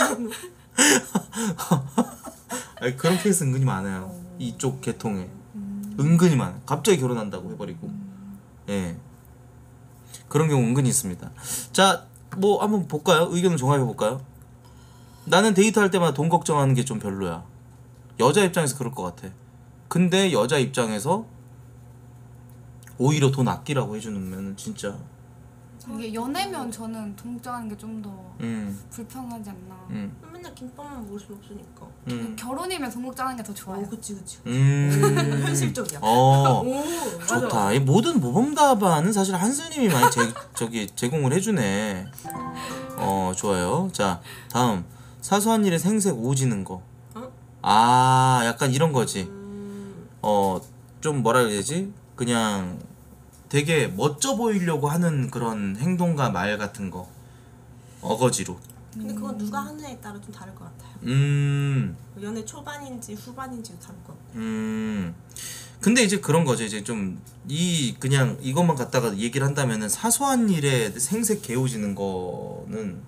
아니, 그런 케이스 은근히 많아요. 이쪽 계통에 은근히 많아. 갑자기 결혼한다고 해버리고. 예. 그런 경우 은근히 있습니다. 자, 뭐 한번 볼까요? 의견을 종합해 볼까요? 나는 데이트할 때마다 돈 걱정하는 게 좀 별로야. 여자 입장에서 그럴 것 같아. 근데 여자 입장에서 오히려 돈 아끼라고 해주면 진짜 이게 연애면 저는 돈 걱정하는 게 좀 더 음, 불편하지 않나. 음, 맨날 김밥만 먹을 순 없으니까. 음, 결혼이면 돈 걱정하는 게 더 좋아요. 어 그치 그치. 음. 현실적이야. 어, 오 맞아. 좋다. 이 모든 모범 답안은 사실 한슬님이 많이 제, 저기 제공을 해주네. 어, 좋아요. 자, 다음 사소한 일에 생색 오지는 거. 어? 아, 약간 이런 거지. 음, 어, 좀 뭐라 해야 되지? 그냥 되게 멋져 보이려고 하는 그런 행동과 말 같은 거. 어거지로. 근데 그건 누가 하느냐에 따라 좀 다를 것 같아요. 음, 연애 초반인지 후반인지 다를 것 같아요. 음. 근데 이제 그런 거죠. 이제 좀 이 그냥 이것만 갖다가 얘기를 한다면은 사소한 일에 생색 개우지는 거는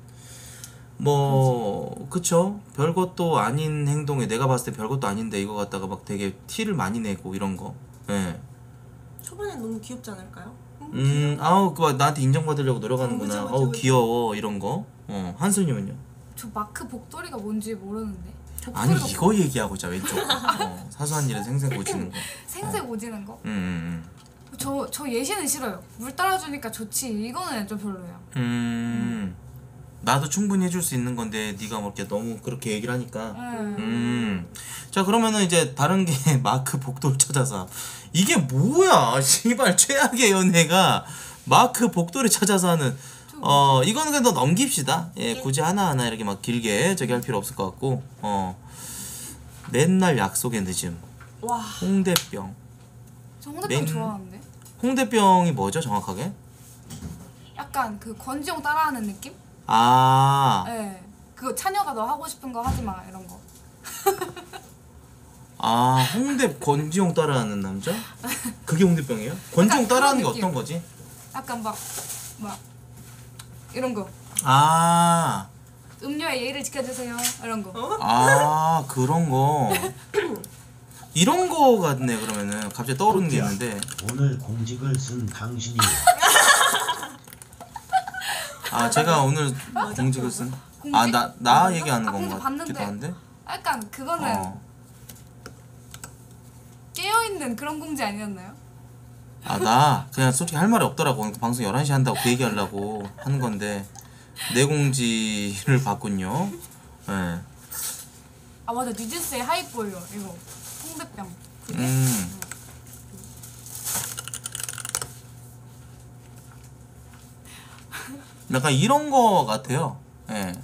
뭐 그쵸. 별것도 아닌 행동에 내가 봤을 때 별것도 아닌데 이거 갖다가 막 되게 티를 많이 내고 이런 거. 예. 초반엔 너무 귀엽지 않을까요? 음, 아우 그 나한테 인정받으려고 노력하는구나. 어, 그죠, 그죠, 어우 그죠. 귀여워 이런 거. 어, 한슬님은요? 저 마크 복돌이가 뭔지 모르는데. 아니 복돌이가 이거 얘기하고 자 왼쪽. 어, 사소한 일에 생생 고치는 거. 생색 오지는 거? 음, 음, 저, 저 예시는 싫어요. 물 따라주니까 좋지. 이거는 좀 별로예요. 음. 음. 나도 충분히 해줄 수 있는 건데 네가 뭐 이렇게 너무 그렇게 얘기를 하니까. 음. 음. 자 그러면은 이제 다른 게 마크 복돌 찾아서 이게 뭐야? 씨발 최악의 연애가 마크 복돌이 찾아서 하는. 어 이거는 그냥 더 넘깁시다. 예 굳이 하나 하나 이렇게 막 길게 저기 할 필요 없을 것 같고. 어 맨날 약속에 늦음. 와 홍대병. 저 홍대병 맨- 좋아하는데. 홍대병이 뭐죠 정확하게? 약간 그 권지용 따라하는 느낌? 아. 네. 그거 차녀가 너 하고 싶은 거 하지 마 이런 거. 아 홍대 권지용 따라하는 남자? 그게 홍대병이에요? 권지용 약간 따라하는 게 그런 느낌. 어떤 거지? 약간 막 막 이런 거. 아, 음료의 예의를 지켜주세요 이런 거. 아 그런 거 이런 거 같네. 그러면은 갑자기 떠오르는 게 있는데 오늘 공직을 쓴 당신이 아 제가 오늘 공직을 쓴 아 나 나 얘기하는 아, 건가? 공직 봤는데. 기도 한데? 약간 그거는 어. 깨어 있는 그런 공지 아니었나요? 아 나 그냥 솔직히 할 말이 없더라고. 그러니까 방송 열한 시 한다고 그 얘기하려고 하는 건데 내 공지를 봤군요. 예. 네. 아 맞아 뉴진스의 하이보이요 이거 홍대병. 음. 약간 이런 거 같아요. 예.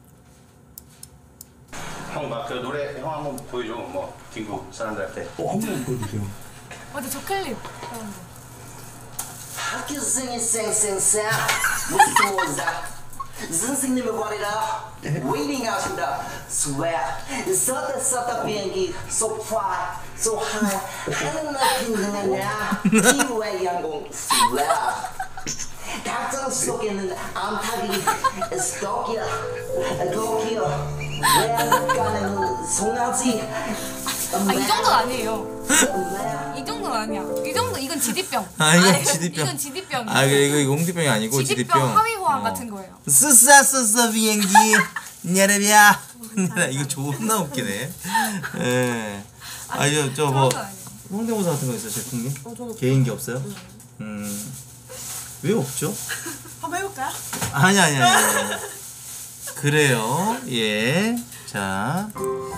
형 막 그 노래 형 한번 보여줘. 뭐 딩구 사람들한테. 어, 한 번 보여주세요. 맞아 저 클립 그런 거. 학교 생이 쌩쌩쌩 무슨 모자 선생님이 버리라 waiting out입니다 swear 섰다 섰다 비행기 so fly so high 하늘 높이 능하냐 지구의 양공 swear 각장 속에는 암탉이 is Tokyo Tokyo 왜 가는 송아지 아 이 정도는 아니에요. 이 정도는 아니야. 이 정도 이건 지디병. 아 이건 아니, 지디병. 이건 지디병. 아 이거 이거 홍대병이 아니고 지디병 지디병. 하위 호환 어. 같은 거예요. 쓰싸 쓰싸 비행기 내려야. 이거 존나 웃기네. 예. 아 이거 저 뭐 저건 아니에요. 홍대모사 같은 거 있어요, 제품님? 어, 저는 개인기 없어요? 음. 왜 없죠? 한번 해볼까요? 아니 아니 아니. 아니. 그래요. 예. 자.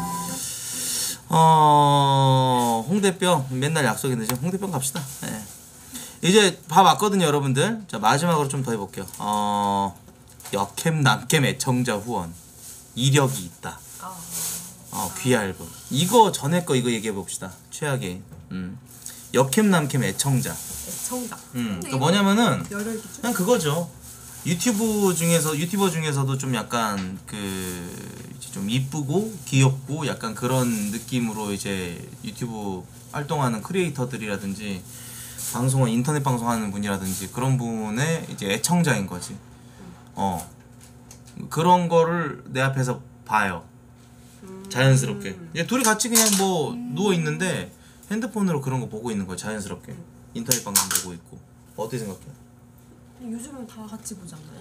어 홍대병 맨날 약속이 늦은 홍대병 갑시다. 예. 이제 밥 왔거든요, 여러분들. 자 마지막으로 좀 더 해볼게요. 어 역캠 남캠 애청자 후원 이력이 있다. 어 귀할부 이거 전에 거 이거 얘기해 봅시다. 최악의 음 역캠 남캠 애청자. 정답. 음, 그 뭐냐면은 열혈 기준. 그냥 그거죠. 유튜브 중에서 유튜버 중에서도 좀 약간 그 이제 좀 이쁘고 귀엽고 약간 그런 느낌으로 이제 유튜브 활동하는 크리에이터들이라든지 방송을 인터넷 방송하는 분이라든지 그런 분의 이제 애청자인 거지. 어 그런 거를 내 앞에서 봐요. 자연스럽게. 얘 둘이 같이 그냥 뭐 누워 있는데 핸드폰으로 그런 거 보고 있는 거야. 자연스럽게 인터넷 방송 보고 있고. 어떻게 생각해? 요즘은 다 같이 보지 않나요?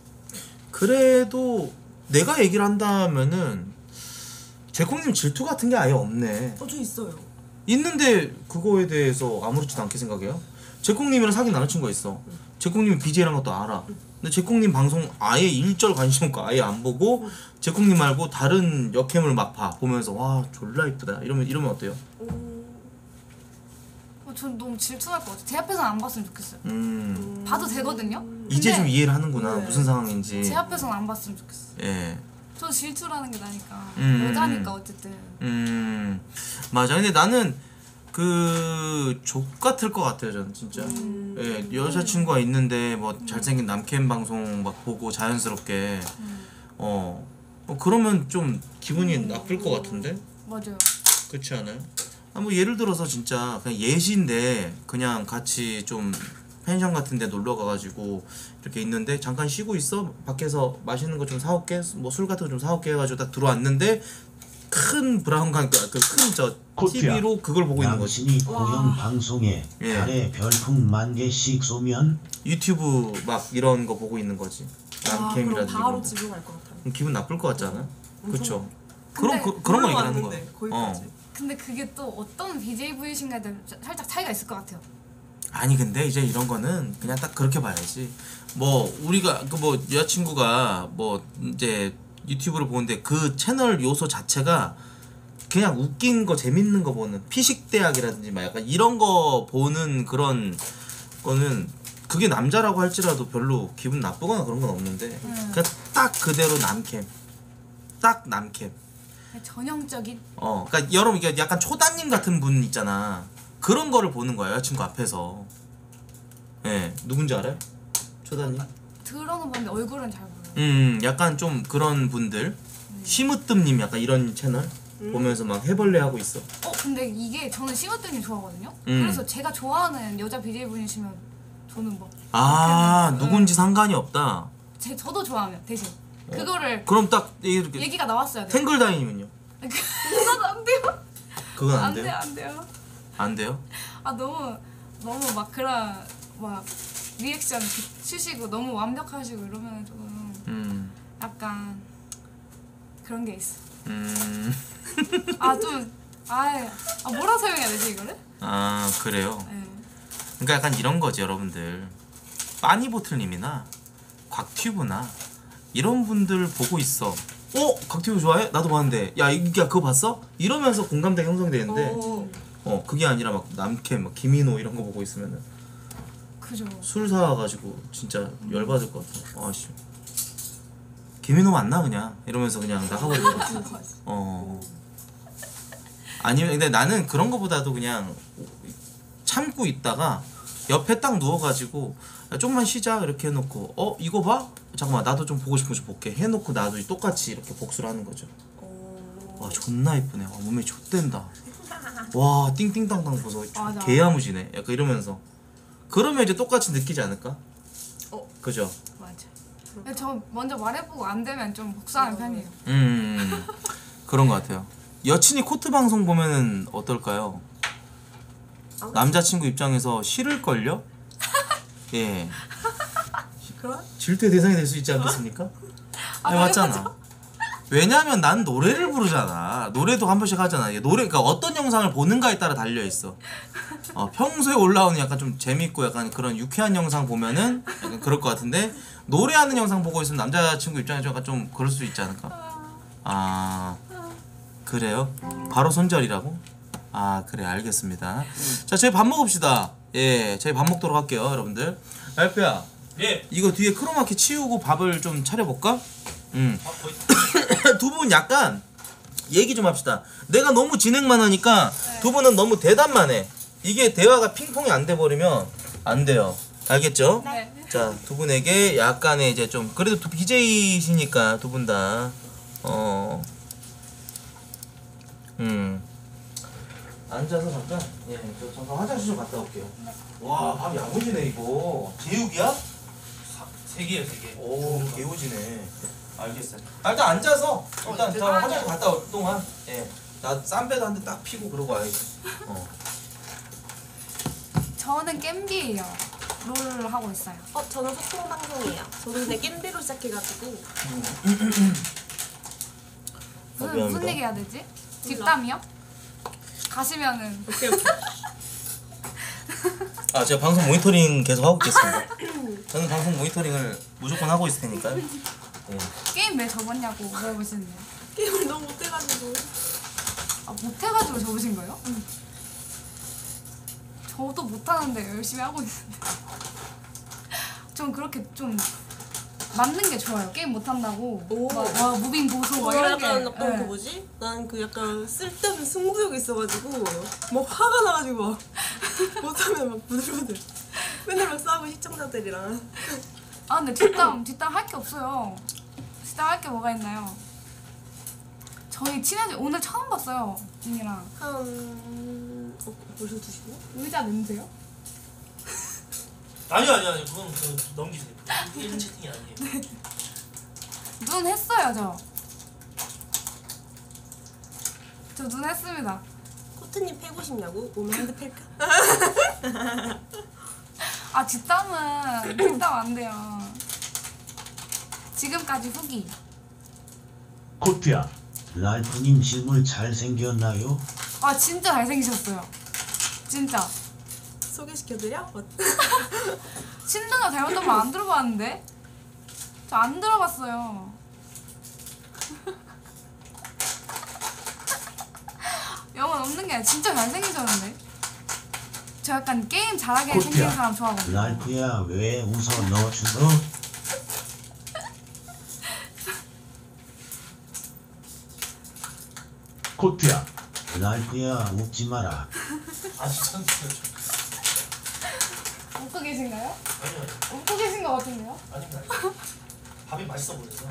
그래도 내가 얘기를 한다면은 제콩님 질투 같은 게 아예 없네. 어, 저 있어요. 있는데 그거에 대해서 아무렇지도 않게 생각해요? 제콩님이랑 사귄 남자친구가 있어. 제콩님이 비제이란 것도 알아. 근데 제콩님 방송 아예 일절 관심 없고 아예 안 보고 제콩님 말고 다른 역캠을 막 봐. 보면서 와 졸라 이쁘다 이러면 이러면 어때요? 어, 전 너무 질투날 것 같아. 제 앞에서는 안 봤으면 좋겠어요. 음 봐도 되거든요. 이제 근데 좀 이해를 하는구나. 네. 무슨 상황인지. 제 앞에서는 안 봤으면 좋겠어. 예. 저 질투라는 게 나니까. 음, 여자니까 어쨌든. 음 맞아. 근데 나는 그 족 같을 것 같아요. 저는 진짜. 음. 예, 여자친구가 있는데 뭐 잘생긴 남캠 방송 막 보고 자연스럽게 어, 뭐 그러면 좀 기분이 나쁠 것 같은데. 맞아요. 그렇지 않아요? 아, 뭐 예를 들어서 진짜 그냥 예시인데 그냥 같이 좀 펜션 같은 데 놀러 가가지고 이렇게 있는데 잠깐 쉬고 있어? 밖에서 맛있는 거 좀 사올게? 뭐 술 같은 거 좀 사올게 해가지고 딱 들어왔는데 큰 브라운 관그 큰 저 티비로 그걸 보고 있는 거지. 남친이 고형 방송에 예. 달에 별풍 만 개씩 쏘면 유튜브 막 이런 거 보고 있는 거지. 와, 그럼 남캠이라든지 바로 이런 거. 집중할 것 같아요. 그럼 기분 나쁠 것 같지 않아? 엄청- 그쵸? 근데 그런 그, 그런 거 얘기하는 거야. 왔는데, 거기까지. 근데 그게 또 어떤 비제이 분이신가에 따라 살짝 차이가 있을 것 같아요. 아니 근데 이제 이런 거는 그냥 딱 그렇게 봐야지. 뭐 우리가 그 뭐 여자친구가 뭐 이제 유튜브를 보는데 그 채널 요소 자체가 그냥 웃긴 거 재밌는 거 보는 피식대학이라든지 막 약간 이런 거 보는 그런 거는 그게 남자라고 할지라도 별로 기분 나쁘거나 그런 건 없는데 그냥 딱 그대로 남캠 딱 남캠 전형적인. 어 그러니까 여러분 이게 약간 초단님 같은 분 있잖아 그런 거를 보는 거야 여자친구 앞에서. 예 누군지 알아요? 초단님? 들어는 봤는데 얼굴은 잘 모르요. 음 약간 좀 그런 분들 심으뜸님 약간 이런 채널 보면서 막 해벌레 하고 있어. 어 근데 이게 저는 심으뜸님 좋아하거든요. 음. 그래서 제가 좋아하는 여자 비제이 분이시면 저는 뭐 아 그렇게는, 누군지 상관이 없다. 제 저도 좋아하면 대신 그거를 그럼 딱 이렇게 얘기가 나왔어야 돼요. 탱글다이님은요? 그건 안 돼요. 그건 안 안 돼요? 돼요, 안 돼요. 안 돼요? 아 너무 너무 막 그런 막 리액션 치시고 너무 완벽하시고 이러면 조금 음, 약간 그런 게 있어. 음, 아 좀 아, 아 뭐라 설명해야 되지 이거를? 아 그래요. 네. 그러니까 약간 이런 거지 여러분들. 빠니보틀님이나 곽튜브나 이런 분들 보고 있어. 어? 곽튜브 좋아해? 나도 봤는데. 야 이게 그거 봤어? 이러면서 공감대가 형성이 되는데. 어, 어 그게 아니라 막 남캠, 막 김인호 이런 거 보고 있으면은 그죠. 술 사와가지고 진짜 열받을 것 같아. 아씨. 김인호 맞나 그냥 이러면서 그냥 나가버릴 것 같아. 어. 아니면 근데 나는 그런 거보다도 그냥 참고 있다가 옆에 딱 누워가지고 야, 좀만 쉬자 이렇게 해놓고 어 이거 봐? 잠깐만 나도 좀 보고 싶은 거 볼게 해놓고 나도 똑같이 이렇게 복수를 하는 거죠. 어, 와 존나 이쁘네. 와, 몸에 좆된다. 와 띵띵땅땅 보소. 맞아. 개야무지네. 약간 이러면서 그러면 이제 똑같이 느끼지 않을까? 어. 그죠? 맞아. 근데 저 먼저 말해보고 안 되면 좀 복수하는 편이에요. 음 그런 것 같아요. 여친이 코트 방송 보면은 어떨까요? 남자친구 입장에서 싫을걸요? 예. 그럼? 질투의 대상이 될 수 있지 않겠습니까? 아, 네, 맞잖아. 왜냐면 난 노래를 부르잖아. 노래도 한 번씩 하잖아. 이게 노래, 그러니까 어떤 영상을 보는가에 따라 달려 있어. 어, 평소에 올라오는 약간 좀 재밌고 약간 그런 유쾌한 영상 보면은 약간 그럴 것 같은데 노래하는 영상 보고 있으면 남자친구 입장에서 약간 좀 그럴 수 있지 않을까? 아 그래요? 바로 손절이라고? 아 그래 알겠습니다. 자 저희 밥 먹읍시다. 예 저희 밥 먹도록 할게요 여러분들. 알프야 예. 이거 뒤에 크로마키 치우고 밥을 좀 차려볼까? 음. 아, 거의 두 분 약간 얘기 좀 합시다. 내가 너무 진행만 하니까 두 분은 너무 대답만 해. 이게 대화가 핑퐁이 안 돼 버리면 안 돼요. 알겠죠? 네. 자, 두 분에게 약간의 이제 좀 그래도 두 비제이시니까 두 분 다 어. 음. 앉아서 잠깐 예, 저 잠깐 화장실 좀 갔다 올게요. 와, 밥 야무지네 이거. 제육이야? 세 개요, 세 개. 오, 개오지네. 알겠어요. 아, 일단 앉아서 일단 저 화장실 갔다 올 동안 예. 나 쌈배도 한 대 딱 피고 그러고 와야지. 어. 저는 겜비예요. 롤을 하고 있어요. 어, 저는 소통 방송이에요. 저도 근데 겜비로 시작해가지고. 무슨 미안합니다. 무슨 얘기 해야 되지? 뒷담이요? 가시면은 오케이, 오케이. 아 제가 방송 모니터링 계속 하고 있겠습니다. 저는 방송 모니터링을 무조건 하고 있을 테니까요. 네. 게임 왜 접었냐고 물어보시는데요. 게임을 너무 못해가지고. 아 못해가지고 접으신 거예요? 응. 저도 못하는데 열심히 하고 있는데. 전 그렇게 좀 맞는 게 좋아요. 게임 못한다고. 오. 막, 와 무빙 보소 막 어, 이런 게. 약간 어떤 네. 그 뭐지? 난 그 약간 쓸데없는 승부욕이 있어가지고 막 화가 나가지고 막 못하면 막 부들부들 맨날 막 싸우고 시청자들이랑. 아 근데 뒷담 뒷담 할 게 없어요. 뒷담 할 게 뭐가 있나요? 저희 친해지 오늘 처음 봤어요. 님이랑. 한... 어, 벌써 두 시간? 의자 냄새요? 아니요, 아니요, 아니요. 그건 그 넘기세요. 일분 채팅이 아니에요. 눈 했어요 저. 저 눈 했습니다. 코트님 패고 싶냐고? 오면 핸드 팰까? 아 뒷담은 뒷담 안 돼요. 지금까지 후기. 코트야. 랄프님 실물 잘생겼나요? 아 진짜 잘생기셨어요. 진짜. 소개시켜드려? 어, 신동엽 닮았던 말 안 들어봤는데? 저 안 들어봤어요. 영혼 없는 게 아니라 진짜 잘생기셨는데? 저 약간 게임 잘하게 생긴 코트야. 사람 좋아하거든요. 랄프야 왜 웃어 너 죽어? 코트야. 랄프야 웃지 마라. 아 진짜 웃고 계신가요? 아니요 웃고 계신 것 같은데요? 아닙니다. 밥이 맛있어 보여서.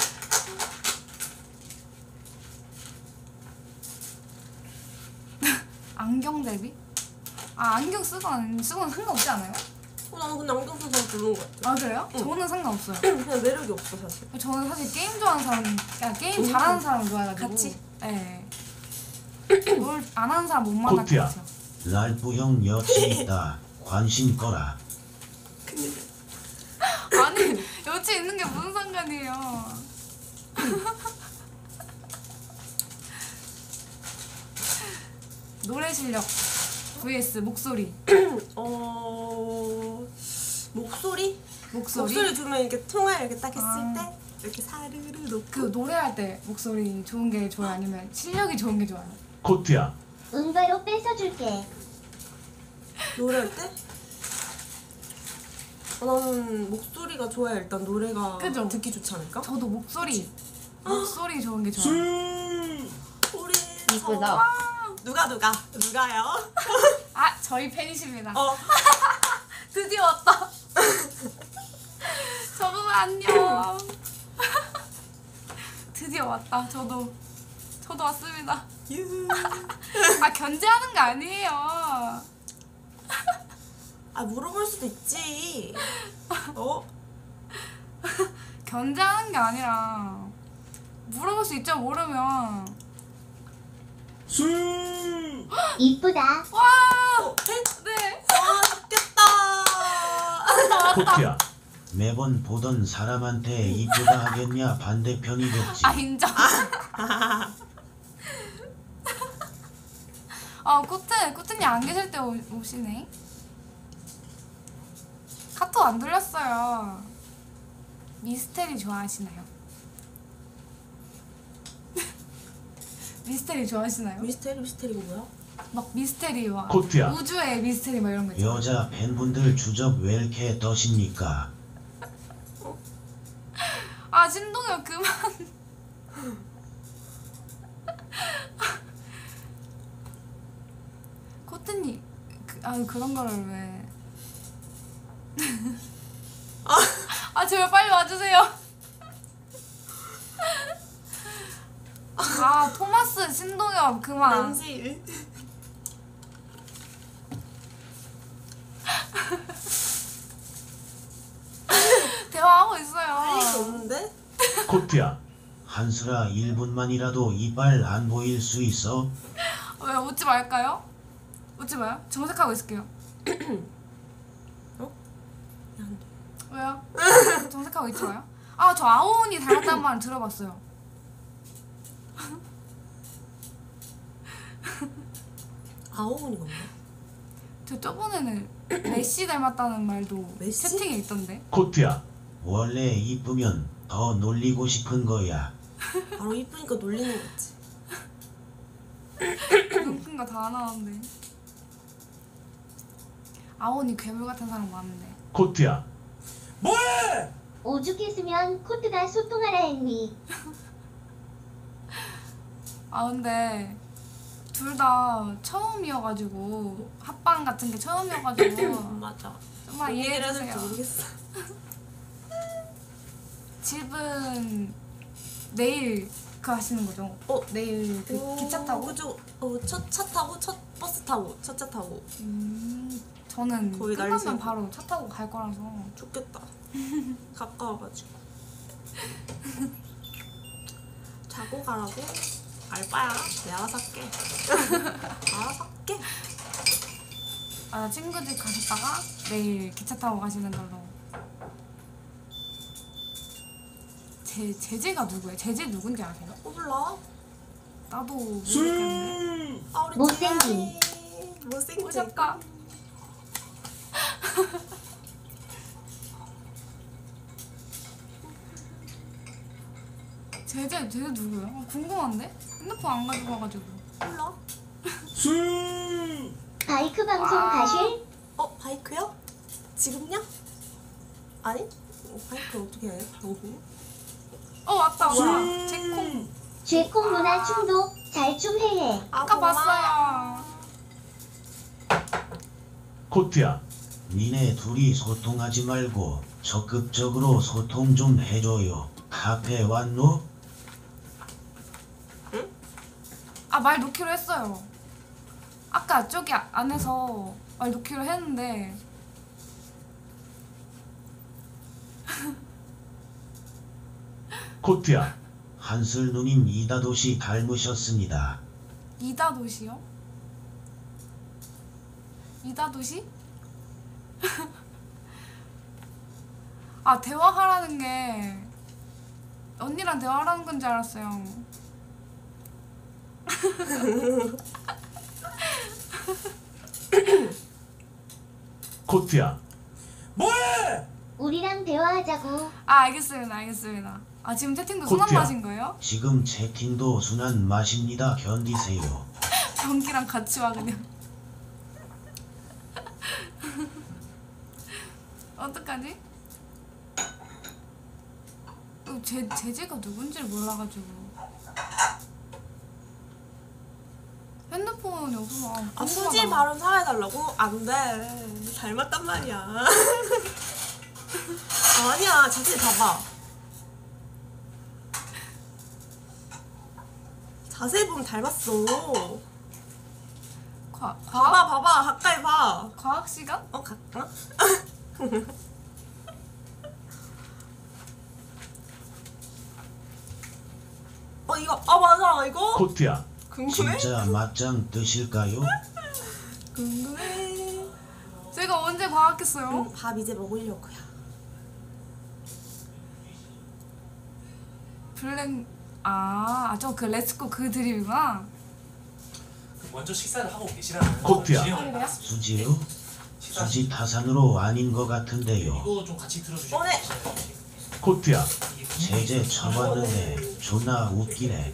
안경 대비? 아 안경 쓰건 쓰고는 상관없지 않아요? 어, 나는 근데 안경 쓴 사람 별로인 것 같아. 아 그래요? 응. 저는 상관없어요. 그냥 매력이 없어 사실. 저는 사실 게임 좋아하는 사람, 그러니까 게임 잘하는 사람 좋아해가지고 같이? 네. 뭘 안 하는 사람 못 만날 것 코트야. 같아요. 랄프 형 여친 있다. 관심 꺼라. 아니 여친 있는 게 무슨 상관이에요? 노래 실력 vs 목소리. 어 목소리? 목소리? 목소리 주면 이렇게 통화 이렇게 딱 했을 아. 때 이렇게 사르르 놓고 그 노래할 때 목소리 좋은 게 좋아요? 아니면 실력이 좋은 게 좋아요? 코트야. 응바로 뺏어줄게. 노래할 때? 어, 나는 목소리가 좋아야 일단 노래가 그죠? 듣기 좋지 않을까? 저도 목소리 목소리 좋은 게 좋아요. 우리 이쁘다. 누가 누가 누가요? 아 저희 팬이십니다. 어 드디어 왔다. 저도 안녕. 드디어 왔다. 저도 저도 왔습니다. 유. 아 견제하는 거 아니에요. 아 물어볼 수도 있지. 어? 견제하는 게 아니라 물어볼 수 있죠. 모르면. 이쁘다. 와. 어? 팬? 네. 아 좋겠다. 코트야. 매번 보던 사람한테 이쁘다 하겠냐 반대편이겠지. 아 인정. 아 코트 코트님 안 계실 때 오, 오시네. 카톡 안 돌렸어요. 미스테리 좋아하시나요? 미스테리 좋아하시나요? 미스테리 미스테리가 뭐야? 막 미스테리와 코트야. 우주의 미스테리 막 이런 거 있잖아. 여자 팬분들 주접 왜 이렇게 떠십니까? 아 신동엽 그만. 코트님 그, 아 그런 거를 왜? 아 제발 빨리 와주세요. 아 토마스 신동엽 그만. 난지. 대화하고 할 얘기 있어요. 없는데? 코트야. 한수라 일 분만이라도 이빨 안 보일 수 있어? 왜 웃지 말까요? 웃지 마요. 정색하고 있을게요. 어? 안 돼. 왜요? 정색하고 있지 마요. 아 저 아오은이 닮았다는 말 들어봤어요. 아오은이가 뭐야? 저 저번에는 메시 닮았다는 말도 메시? 채팅에 있던데. 코트야. 원래 이쁘면 더 놀리고 싶은 거야. 바로 이쁘니까 놀리는 거지. 웃긴 거 다 나왔는데. 아오니 괴물 같은 사람 많은데. 코트야. 뭐해? 오죽했으면 코트가 소통하라 했니. 아 근데 둘 다 처음이어가지고 합방 같은 게 처음이어가지고 맞아. 정말 이해해주세요. 모르겠어. 집은 내일 그 하시는 거죠? 어? 내일 그 오, 기차 타고? 그죠? 어, 첫 차 타고 첫 버스 타고 첫 차 타고 음, 저는 거의 끝나면 날새고. 바로 차 타고 갈 거라서. 좋겠다. 가까워가지고 자고 가라고. 알바야. 내가 알아서 할게. 알아서 할게. 아, 친구 집 가셨다가 내일 기차 타고 가시는 걸로. 제 제재가 누구예요? 제재 누군지 아세요? 어 몰라. 나도 모르겠는데. 아 우리 못생김. 지아이. 못생김. 오셨까? 제재 제재 누구예요? 아, 궁금한데? 핸드폰 안 가지고 와가지고. 몰라. 바이크 방송 와. 가실? 어 바이크요? 지금요? 아니? 어, 바이크 어떻게 해? 방송이? 어 맞다 뭐야? 제콩. 죄콩 문화 충독 잘 좀 해해. 아까 봤어요. 코트야, 니네 둘이 소통하지 말고 적극적으로 소통 좀 해줘요. 카페 왔노? 아 말 놓기로 했어요. 아까 저기 안에서 말 놓기로 했는데 코트야, 한슬 누님 이다도시 닮으셨습니다. 이다도시요? 이다도시? 아 대화하라는 게 언니랑 대화하라는 건 줄 알았어요. 코트야, 뭐해? 우리랑 대화하자고. 아 알겠습니다 알겠습니다. 아 지금 채팅도 순한 코트야. 맛인 거예요? 지금 채팅도 순한 맛입니다. 견디세요. 전기랑 같이 와 그냥. 어떡하지? 어, 제, 제재가 누군지를 몰라가지고 핸드폰이 없어서 아, 아 수지 궁금하다. 발음 사해달라고? 안돼. 닮았단 말이야. 아니야 자세히 봐봐. 자세히 보면 닮았어. 과, 봐봐 과학? 봐봐 가까이 봐. 과학 시간? 어 가? 어? 어 이거 아 맞아 이거 코트야, 궁금해? 진짜 맞짱 뜨실까요? 궁금해. 제가 언제 과학했어요? 응, 밥 이제 먹으려고요. 블랙 아저 그 렛츠고 그 드립이구나. 먼저 식사를 하고 계시라는 코트야. 진행을 수지요? 식사 수지 타산으로 아닌 것 같은데요. 이거 좀 같이 들어주시면 어, 네. 코트야, 이게 제재 쳐봤는데 존나 웃기네.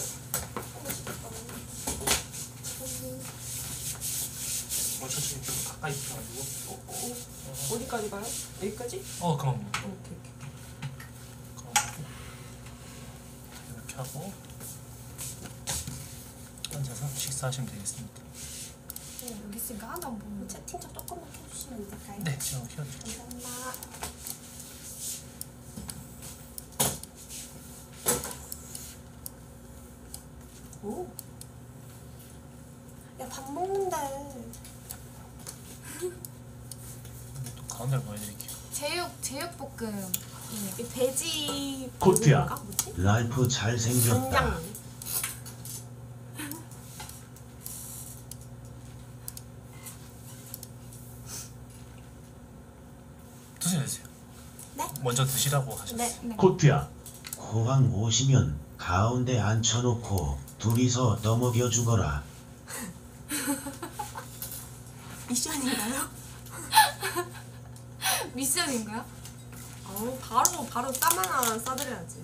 어, 천천히 좀 가까이 붙여가지고 어, 어. 어디까지 가요? 여기까지? 어 그럼요. 어, 오케이 오케이. 그럼 이렇게 하고 앉아서 식사하시면 되겠습니다. 어, 여기 있으니까 하나 뭐 채팅 좀 조금만 켜주시면 안 될까요? 네, 제가 키워드릴게요. 감사합니다. 오. 야 밥 먹는데. 또 가운데를 보여드릴게요. 제육 제육볶음. 이 돼지. 코트야. 뭔가? 뭐지? 랄프 잘생겼다. 간장. 드세요, 드세요. 네? 먼저 드시라고 하셨어요. 네. 네. 코트야, 호황 오시면 가운데 앉혀놓고 둘이서 떠먹여 주거라. 미션인가요? 미션인가요? 어 바로 바로 쌈 하나 싸드려야지.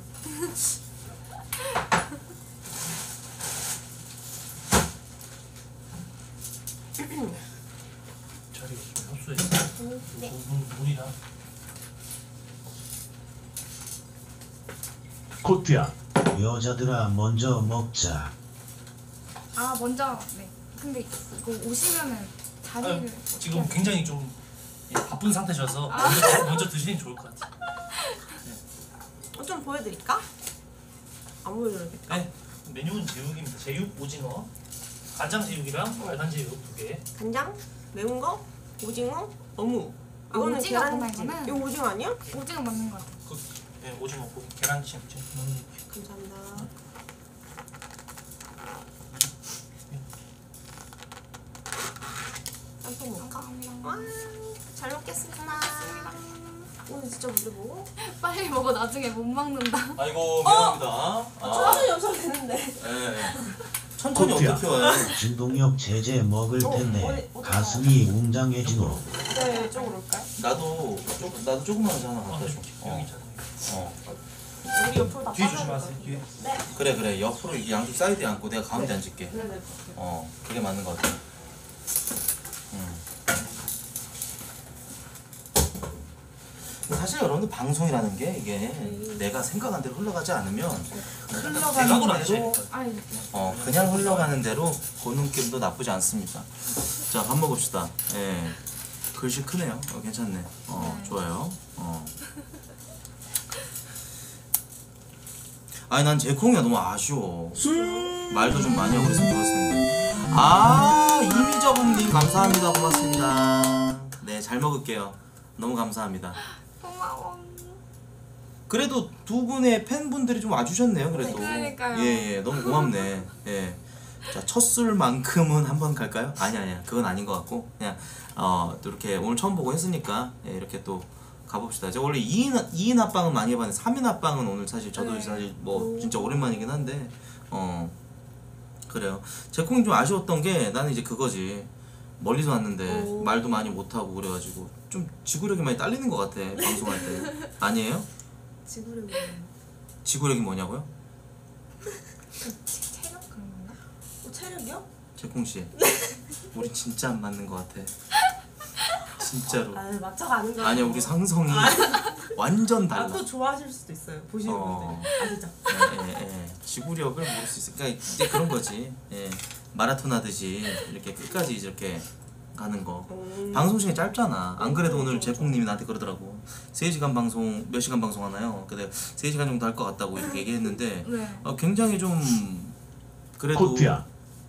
자리 좀 협소해서 네. 물, 물이랑 코트야, 여자들아 먼저 먹자. 아 먼저 네. 근데 이거 오시면은 자리를 아유, 지금 굉장히 좀 예, 바쁜 상태셔서 아. 먼저, 먼저 드시는 게 좋을 것 같아요. 어, 좀 보여드릴까? 안 보여드릴까? 네, 메뉴는 제육입니다. 제육, 오징어, 간장 제육이랑 빨간 제육 두 개. 간장, 매운 거, 오징어, 어묵. 아, 이거는 오징어구나, 계란찜. 이거는? 이거 오징어 아니야? 오징어 맞는 것 같아. 그, 네, 오징어 고기, 계란찜 좀 넣는 감사합니다. 잘 먹겠습니다. 오늘 진짜 못 먹어? 빨리 먹어 나중에 못 먹는다. 아이고 미안합니다. 천천히 없어도 되는데. 예. 천천히 코트야. 어떻게 와요? 진동력 제재 먹을 텐데 가슴이 웅장해지노. 네, 이쪽으로 올까요? 나도 조, 나도 조그만 거 하나 갖다 줘. 어. 어. 우리 옆으로 다 뒤에 빠져야 조심하세요. 될것 뒤에. 같아요. 네. 그래 그래 옆으로 이렇게 양쪽 사이드에 앉고 내가 가운데 앉을게. 네네. 어 그게 맞는 것 같아. 음. 사실 여러분들 방송이라는 게 이게 내가 생각한 대로 흘러가지 않으면 생각을 흘러가는 안 대로 하시니까. 아니 어 그냥 흘러가는 대로 보는 게임도 나쁘지 않습니다. 자 밥 먹읍시다. 예. 글씨 크네요. 어, 괜찮네. 어 네. 좋아요. 어. 아니 난 제콩이가 너무 아쉬워. 말도 좀 많이 하고 있으면 좋았을 텐데. 아 이미저분님 감사합니다. 고맙습니다. 네 잘 먹을게요. 너무 감사합니다. 고마워. 그래도 두 분의 팬분들이 좀 와주셨네요. 그래도. 그러니까요. 예, 예, 너무 고맙네. 예. 자, 첫 술만큼은 한번 갈까요? 아니 아니야, 그건 아닌 것 같고 그냥 어, 또 이렇게 오늘 처음 보고 했으니까 예, 이렇게 또 가봅시다. 제가 원래 이 인 이 인 합방은 많이 해봤는데 삼 인 합방은 오늘 사실 저도 네. 사실 뭐 진짜 오랜만이긴 한데 어 그래요. 제콩이 좀 아쉬웠던 게 나는 이제 그거지. 멀리서 왔는데 오. 말도 많이 못하고 그래가지고 좀 지구력이 많이 딸리는 것 같아 방송할 때. 아니에요? 지구력이. 지구력이 뭐냐고요? 체력 그런 건가? 어, 체력이요? 제콩 씨, 우리 진짜 안 맞는 것 같아. 진짜로. 아, 맞춰가는 거. 아니야 우리 상성이 완전 달라. 아, 또 좋아하실 수도 있어요. 보시는 어. 분들. 아시죠? 예, 예, 예. 지구력을 모를 수 있어. 그러니까 이제 그런 거지. 예. 마라톤 하듯이 이렇게 끝까지 이렇게 가는 거. 음. 방송 시간이 짧잖아. 안 그래도 오늘 제콩님이 나한테 그러더라고. 세 시간 방송 몇 시간 방송 하나요? 근데 세 시간 정도 할 것 같다고 이렇게 얘기했는데 네. 어, 굉장히 좀 그래도 코트야.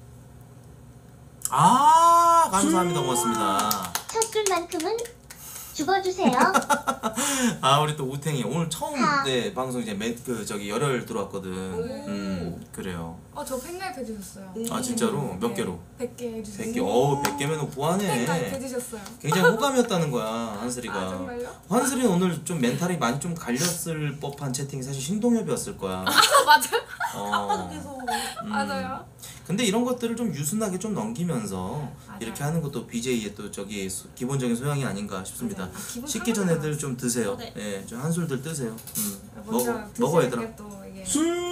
아 감사합니다. 고맙습니다. 첫 줄만큼은 죽어주세요. 아 우리 또 우탱이 오늘 처음 하. 네 방송 이제 매, 그 저기 열혈 들어왔거든. 음 그래요. 어저 팬가입 해주셨어요. 아 진짜로 몇 네. 개로? 백 개 해주셨어요. 백 개. 어우 백 개면 팬가입 후하네. 해주셨어요. 굉장히 호감이었다는 거야 한슬이가. 아 정말요? 한슬이는 오늘 좀 멘탈이 많이 좀 갈렸을 법한 채팅이 사실 신동엽이었을 거야. 아 맞아요. 어. 계속. 음. 맞아요. 근데 이런 것들을 좀 유순하게 좀 넘기면서 맞아요. 이렇게 하는 것도 비제이의 또 저기 소, 기본적인 소양이 아닌가 싶습니다. 맞아요. 기분 식기 전에 상하잖아. 애들 좀 드세요. 네. 예, 좀 한술들 뜨세요. 음. 먼저 먹어, 먹어 드시는 얘들아. 게 또 이게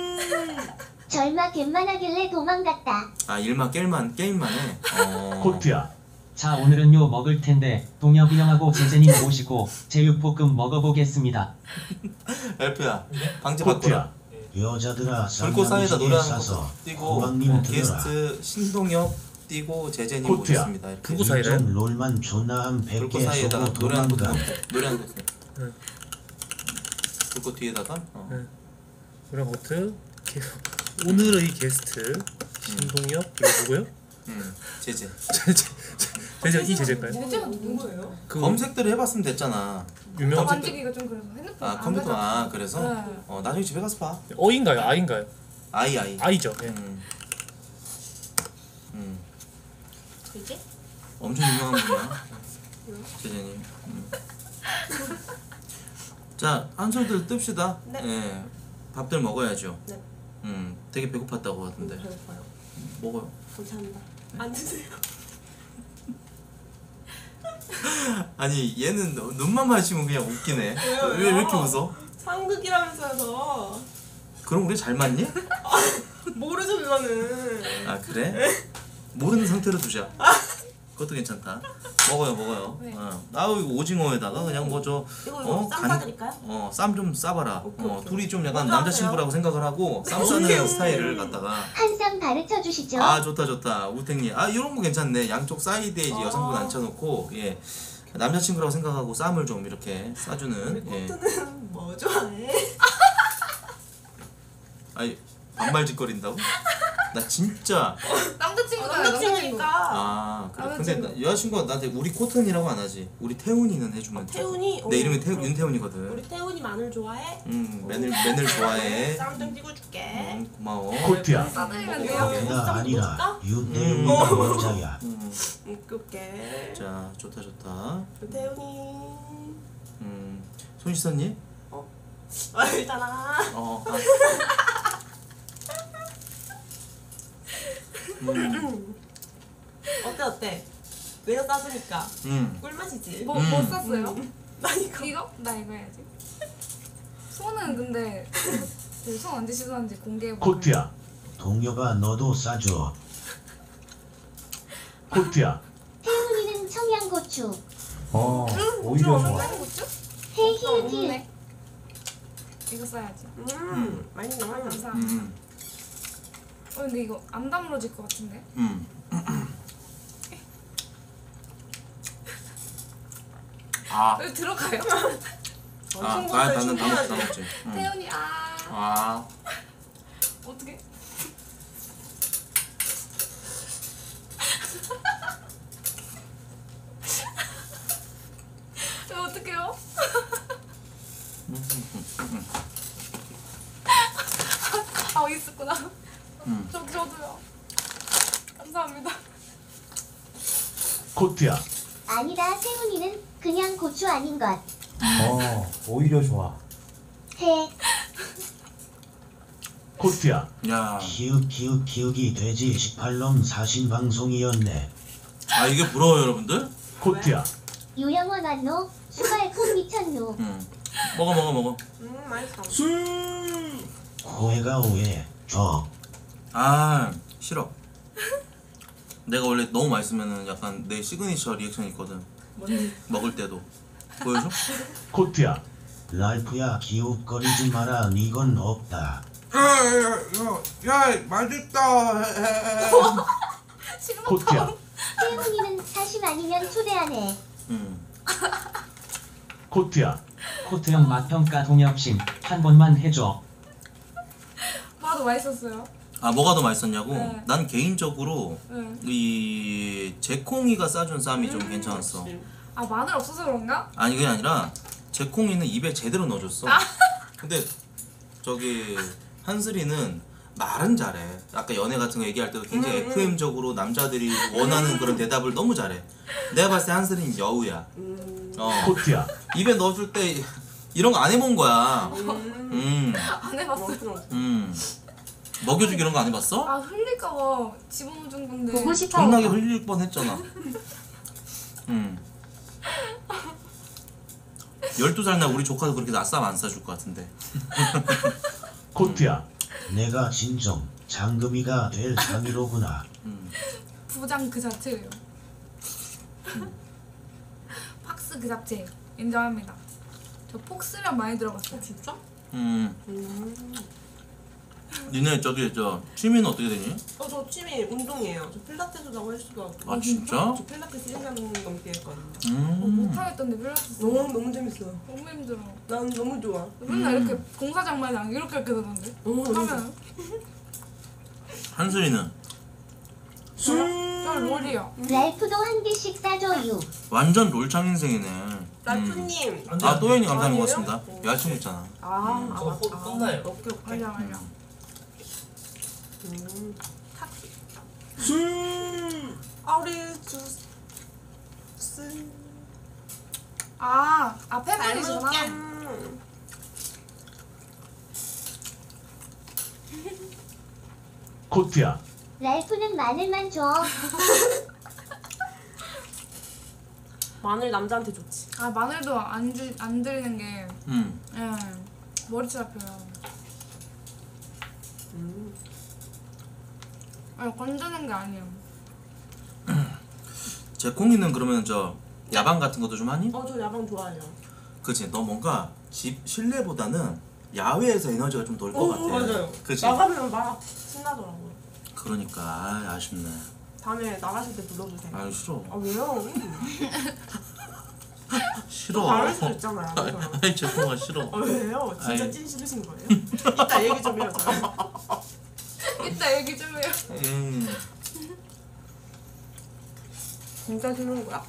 절마 갯만하길래 도망갔다. 아 일만 게임만 게임만 해. 어. 코트야. 자 오늘은요 먹을 텐데 동엽이 형하고 제재님 모시고 제육볶음 먹어보겠습니다. 엘프야 방제 코트야. 바꾸라. 여자들아 불꽃 사이다 쌍남지게 노래하는 싸서 거 띄고 호박님 들어라. 게스트 신동엽 띄고 제재님 코트야. 모셨습니다. 이렇게. 불꽃 사이다요? 좀 롤만 존나 한 백 불꽃 개 사이에다가 쏘고 노래 한 곡 도망가. 노래 한 곡. 네. 불꽃 뒤에다가 어. 네. 노랑호트 오늘의 게스트 신동엽 그리고 누구요? 음 제재. 제재 제재 이 제재일까요? 제재가 누구예요? 그 검색대로 해봤으면 됐잖아. 유명한 저 만지기가 좀 그래서 핸드폰 아 안 컴퓨터 가져왔어요. 아 그래서 네. 어 나중에 집에 가서 봐. 어인가요? 아인가요? 아이 아이. 아이죠. 예. 음. 음. 그지? 엄청 유명한 분이야. 제재님. 음. 자 한솔들 뜹시다. 네. 예. 밥들 먹어야죠. 네. 음. 되게 배고팠다고 하던데. 배고파요. 먹어요. 감사합니다. 안 드세요. 아니 얘는 눈만 마주치면 그냥 웃기네. 왜요, 왜, 왜 왜요? 이렇게 웃어? 상극이라면서요. 그럼 우리 잘 맞니? 모르죠 그거는. 아 그래? 모르는 상태로 두자. 그것도 괜찮다. 먹어요 먹어요. 네. 어. 아우 이거 오징어에다가 그냥 뭐저 이거 어, 쌈 간- 싸드릴까요? 어, 쌈 좀 싸봐라. 오케이, 어, 오케이. 둘이 좀 약간 먼저 남자친구라고 생각을 하고 쌈 오케이, 싸는 오케이. 스타일을 갖다가 한쌈 가르쳐 주시죠. 아 좋다 좋다 우탱님 아 이런 거 괜찮네. 양쪽 사이드에 이제 어. 여성분 앉혀놓고 예 남자친구라고 생각하고 쌈을 좀 이렇게 싸주는 예 코트는 뭐 좋아해? 아니 반말 짓거린다고? 나 진짜 남자친구잖아요. 남자친구. 남자친구니까. 아 그렇구나. 근데 나- 여자친구가 나한테 우리 코튼이라고 안 하지. 우리 태훈이는 해주면 돼. 태훈이? 내 어, 이름이 태, 그럼. 윤태훈이거든. 우리 태훈이 마늘 좋아해? 음 매늘 매늘 좋아해. 쌈장 찍어줄게. 음, 고마워. 코트야. 싸드리면 돼요. 그가 아니라 음. 윤태윤이가 원자야. 음, 웃겨게. 자 좋다 좋다. 태훈이. 음, 손 씻었니? 알잖아. 어. 아. 음, 어때 어때? 내가 싸주니까 음. 꿀맛이지. 뭐, 음. 뭐 쌌어요? 나 이거. 이거? 나 이거 해야지. 손은 근데 손 언제 씻었는지 공개해 볼까요? 코트야. 동료가 너도 싸줘. 코트야. 태훈이는 청양고추. 어, 오히려 좋아. 청양고추? 헤히히. 없네. 이거 써야지. 음, 맛있나? 감사합니다. 음. 어 근데 이거 안 다물어질 것 같은데? 음. 아, 여기 들어가요? 아, 충분히 나 나는 다 먹, 다 충분하지. 먹지. 음. 태연이 아 아, 어떻게? 어떡해요? 아 있었구나. 음. 저 저도요. 감사합니다. 코트야. 아니다. 태훈이는 그냥 고추 아닌 것. 어, 오히려 좋아. 해. 코트야. 야, 키읔 키읔 키읔이 돼지 십팔 놈 사신 방송이었네. 아 이게 부러워요 여러분들? 코트야. 유영원 왔노. 수발콘 미쳤노. 음. 먹어 먹어 먹어. 음, 맛있어. 술. 호해가 오해. 줘. 아 싫어. 내가 원래 너무 맛있으면은 약간 내 시그니처 리액션 있거든. 뭔데? 먹을 때도. 보여줘? 코트야. 랄프야 기웃거리지 마라. 이건 없다. 야야야 맛있다. 코트야. 태훈이는 사심 아니면 초대 안 해. 음. 코트야. 코트형 맛평가 동엽심 한 번만 해줘. 봐도 맛있었어요. 아 뭐가 더 맛있었냐고? 네. 난 개인적으로 네. 이 제콩이가 싸준 쌈이 좀 괜찮았어. 아 마늘 없어서 그런가? 아니 그게 아니라 제콩이는 입에 제대로 넣어줬어. 아. 근데 저기 한슬이는 말은 잘해. 아까 연애 같은 거 얘기할 때도 굉장히 음, 음. 에프엠적으로 남자들이 원하는 그런 대답을 너무 잘해. 내가 봤을 때 한슬이는 여우야. 음. 어. 코트야. 입에 넣어줄 때 이런 거 안 해본 거야. 음. 음, 안 해봤어요. 맛있어. 음. 먹여주기 이런 거 안 해봤어? 아 흘릴까봐 집어넣은 건데. 보고 싶어. 존나게 흘릴 뻔했잖아. 음. 열두 살 나 우리 조카도 그렇게 나쌈 안 싸줄 것 같은데. 코트야. 내가 진정 장금이가 될 상이로구나. 음. 부장 그 자체예요. 팍스 그 자체 인정합니다. 저 폭스면 많이 들어갔어요. 진짜? 음. 음. 니네 저기 저 취미는 어떻게 되니? 어, 저 취미 운동이에요. 저 필라테스도 헬스도 하고. 아 진짜? 저 필라테스 일 년 넘게 했거든요. 어, 음. 못하겠던데 필라테스. 너무 너무 재밌어요. 너무 힘들어. 난 너무 좋아. 맨날 음. 이렇게 공사장 마냥 이렇게 이렇게 되던데. 너무 너무 좋아. 하면 한슬이는 저 롤이요. 랄프도 한 개씩 싸줘요. 완전 롤창 인생이네. 음. 랄프님. 아 또연이 감사합니다. 아니에요? 고맙습니다. 어. 여자친구 있잖아. 아, 음. 아, 저 맞다. 곧 끝나요. 오케이 오케이. 맞아 맞아. 음. 술. 아우리 주스. 아, 아 잘 팬분이시구나. 먹게. 코트야. 랄프는 마늘만 줘. 마늘 남자한테 좋지. 아 마늘도 안 주, 안 드리는 게 음. 예. 머리 잡혀요. 음. 아니 건드는 게 아니에요. 제콩이는 그러면 저 야방 같은 것도 좀 하니? 어, 저 야방 좋아해요. 그치. 너 뭔가 집 실내보다는 야외에서 에너지가 좀 돌 것 오, 같아. 맞아요. 그치. 나가면 막 신나더라고요. 그러니까 아, 아쉽네. 다음에 나가실 때 불러주세요. 아유 싫어. 아 왜요? 싫어. 다를 수도 있잖아요. 아이 제콩아 싫어. 아 왜요? 진짜 아이. 찐 싫으신 거예요? 이따 얘기 좀 해요. 저랑. 이따 얘기 좀 해요. 음. 진짜 싫은 거야?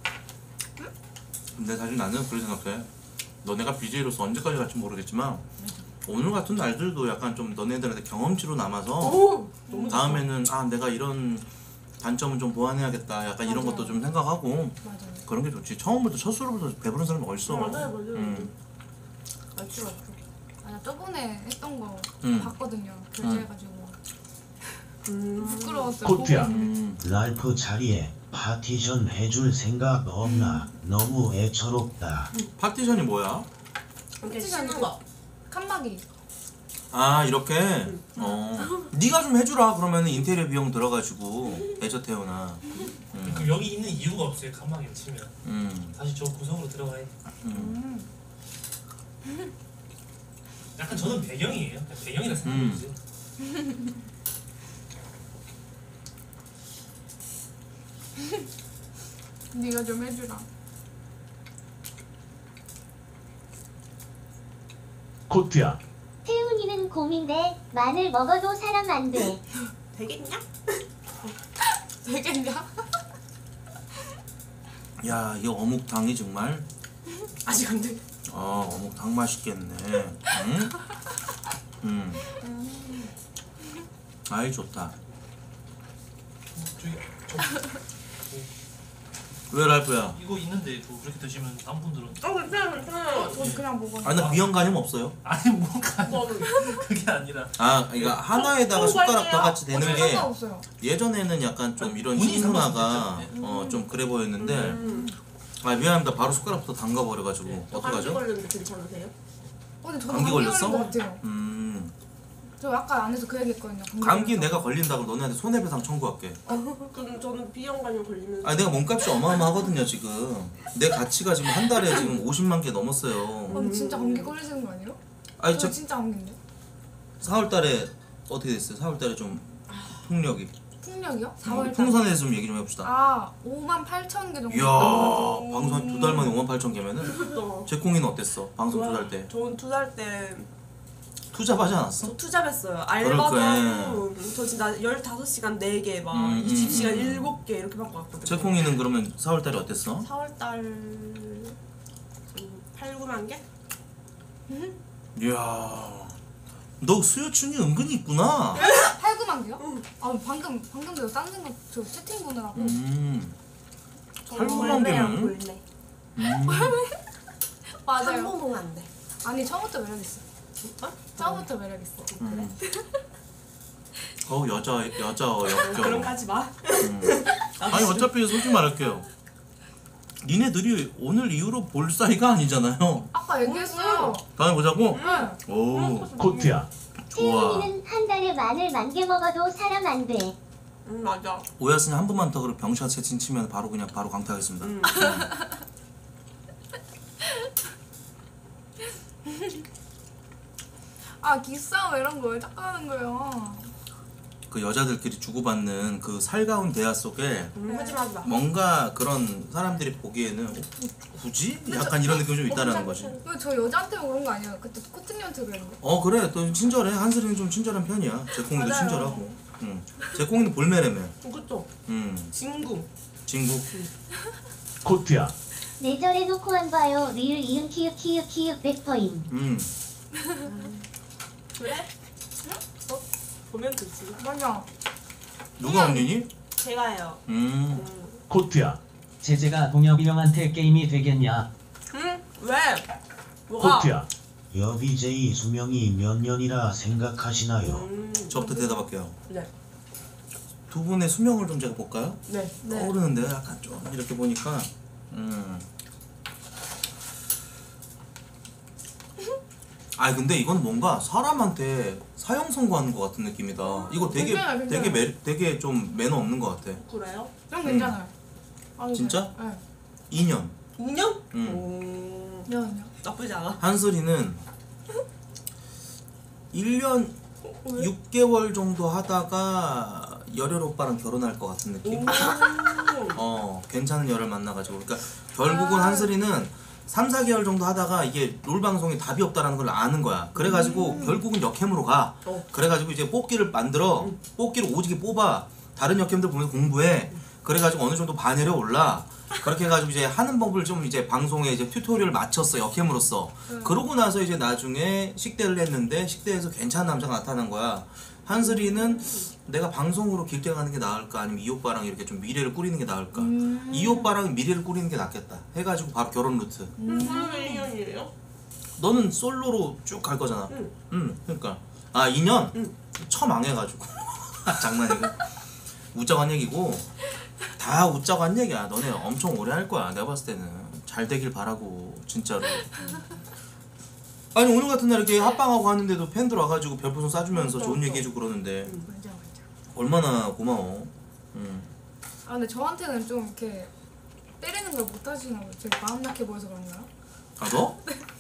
근데 사실 나는 그렇게 생각해. 너네가 비제이로서 언제까지 갈지 모르겠지만 오늘 같은 날들도 약간 좀 너네들한테 경험치로 남아서 오! 너무 다음에는 아 내가 이런 단점은 좀 보완해야겠다 약간 이런 맞아요. 것도 좀 생각하고 맞아요. 그런 게 좋지. 처음부터 첫 수로부터 배부른 사람이 어딨어. 맞아요, 맞아요. 음. 맞죠, 맞죠. 아, 나 저번에 했던 거 음. 봤거든요. 결제해가지고 음. 부끄러웠어요. 코트야. 보고. 음. 랄프 자리에 파티션 해줄 생각 없나? 너무 애처롭다. 파티션이 뭐야? 이렇게 씌는 거. 칸막이. 아 이렇게? 어 네가 좀 해주라. 그러면 인테리어 비용 들어가지고 애저태우나. 음. 그럼 여기 있는 이유가 없어요. 칸막이를 치면 음. 다시 저 구석으로 들어가야 돼. 음. 약간 저는 배경이에요. 그냥 배경이라 음. 생각해보지. 네가 좀 해주라. 코트야. 태훈이는 곰인데 마늘 먹어도 사람 안 돼. 되겠냐? 되겠냐? 야 이거 어묵탕이 정말 아직 안 돼. 어 어묵탕 맛있겠네. 응? 음. 아이 좋다. 저기 저 왜 랄프야? 이거 있는데 저 그렇게 드시면 다른 분들은 어, 괜찮아, 괜찮아요. 저 그냥 먹어. 아니 나 비영가님 없어요? 아니 뭔가 저는 그게 아니라 아 그러니까 하나에다가 어, 숟가락 갈게요. 다 같이 되는 게 상관없어요. 예전에는 약간 좀 이런 본인이 식문화가 상관없었죠. 어 좀 그래 보였는데 음. 아 미안합니다. 바로 숟가락부터 담가 버려가지고 네. 감기 어떡하죠? 걸렸는데 괜찮으세요? 어, 근데 저도 감기 감기 걸렸어? 걸린 것 같아요. 음 저 아까 안에서 그 얘기했거든요. 감기 걸려서. 내가 걸린다고 너네한테 손해배상 청구할게. 그럼 저는 비형관염 걸리면 아 내가 몸값이 어마어마하거든요 지금. 내 가치가 지금 한 달에 지금 오십만 개 어, 넘었어요. 근데 진짜 감기 걸리시는 거 아니에요? 아니 저 저 진짜 감기인데. 사월달에 어떻게 됐어요? 사월달에 좀 풍력이 풍력이요? 사월 달. 풍선에 대해서 좀 얘기 좀 해봅시다. 아, 오만 팔천 개 정도. 이야 방송 한 두 달 만에 오만 팔천 개면은 또 제콩이는 어땠어? 방송 두 달 때 저는 두 달 때 투잡하지 않았어? 저 투잡했어요. 그럴 알바도 거야. 하고 저 진짜 열다섯 시간 네 개, 막 음, 이십 시간 음, 음. 일곱 개 이렇게 받고 왔거든요. 제콩이는 그러면 사월달에 어땠어? 사월달 음, 팔, 구만 개? 이야 너 수요층이 은근히 있구나. 팔, 구만 개요? 아, 방금 방금 전에 딴 생각 저 채팅 보느라고. 음 저는 팔, 구만 벌레랑 개면? 벌레. 음. 맞아요. 한 번은 안 돼. 아니 처음부터 매력 있어. 어? 처음부터 매력 있어. 음. 어 여자 여자 그런 역겨워. 거 하지 마. 음. 아니 어차피 솔직히 말할게요. 니네들이 오늘 이후로 볼 사이가 아니잖아요. 아까 얘기했어요. 다음에 보자고. 응. 오 코트야. 좋아. 태훈이는 한 달에 마늘 만 개 먹어도 사람 안 돼. 음, 맞아. 오야스님 한 번만 더 그럼 병샷 채팅 치면 바로 그냥 바로 강타하겠습니다. 음. 아, 기싸움 이런 거 왜 자꾸 하는 거예요? 그 여자들끼리 주고받는 그 살가운 대화 속에 음, 하지 마, 하지 마. 뭔가 그런 사람들이 보기에는 어, 굳이? 약간 이런 느낌이 좀 있다라는 거지. 왜 저 여자한테 그런 거 아니에요? 그때 코트님한테 그랬는데. 어 그래 또 친절해. 한슬이는 좀 친절한 편이야. 제콩이도 맞아요. 친절하고. 응. 제콩이는 볼매래매. 어, 그쵸? 응. 친구. 친구. 코트야. 내절에 놓고 안 봐요. 리을 이응 키읔 키읔 키읔 백퍼임. 음. 그래? 어? 보면 되지. 맞아. 누가 언니니? 제가 해요. 음. 음. 코트야. 제재가 동엽이 형한테 게임이 되겠냐? 응? 왜? 뭐가? 코트야. 여비제이 수명이 몇 년이라 생각하시나요? 음. 저부터 대답할게요. 네. 두 분의 수명을 좀 제가 볼까요? 네. 네. 떠오르는데 약간 좀 이렇게 보니까 음. 아 근데 이건 뭔가 사람한테 사형 선고하는 것 같은 느낌이다. 이거 되게 괜찮아요, 괜찮아요. 되게 매, 되게 좀 매너 없는 것 같아. 그래요? 좀 괜찮아요. 아니, 진짜? 네. 이 년. 이 년? 음. 오. 년이요? 나쁘지 않아. 한슬이는 일 년 왜? 육 개월 정도 하다가 열혈 오빠랑 결혼할 것 같은 느낌? 오. 어 괜찮은 열을 만나가지고 그러니까 결국은 아. 한슬이는 삼, 사 개월 정도 하다가 이게 롤 방송에 답이 없다라는 걸 아는 거야. 그래가지고 음. 결국은 역캠으로 가. 어. 그래가지고 이제 뽑기를 만들어. 뽑기를 오지게 뽑아. 다른 역캠들 보면서 공부해. 그래가지고 어느 정도 반열에 올라. 그렇게 해가지고 이제 하는 법을 좀 이제 방송에 이제 튜토리얼 맞췄어, 역캠으로서. 응. 그러고 나서 이제 나중에 식대를 했는데 식대에서 괜찮은 남자가 나타난 거야. 한슬이는 내가 방송으로 길게 가는 게 나을까 아니면 이 오빠랑 이렇게 좀 미래를 꾸리는 게 나을까. 음. 이 오빠랑 미래를 꾸리는 게 낫겠다 해가지고 바로 결혼 루트. 무슨 일 년이에요? 너는 솔로로 쭉 갈 거잖아. 응. 응, 그러니까 아 이 년 응. 처망해가지고 장난이고 웃자고 한 얘기고 다 웃자고 한 얘기야. 너네 엄청 오래 할 거야. 내가 봤을 때는 잘 되길 바라고 진짜로. 아니 오늘 같은 날 이렇게 합방하고 하는데도 팬들 와가지고 별풍선 쏴주면서 좋은 얘기해주고 그러는데 맞아 맞아. 얼마나 고마워. 응. 아 근데 저한테는 좀 이렇게 때리는 걸 못 하시나 봐요. 제가 마음 약해 보여서 그런가요? 아 너?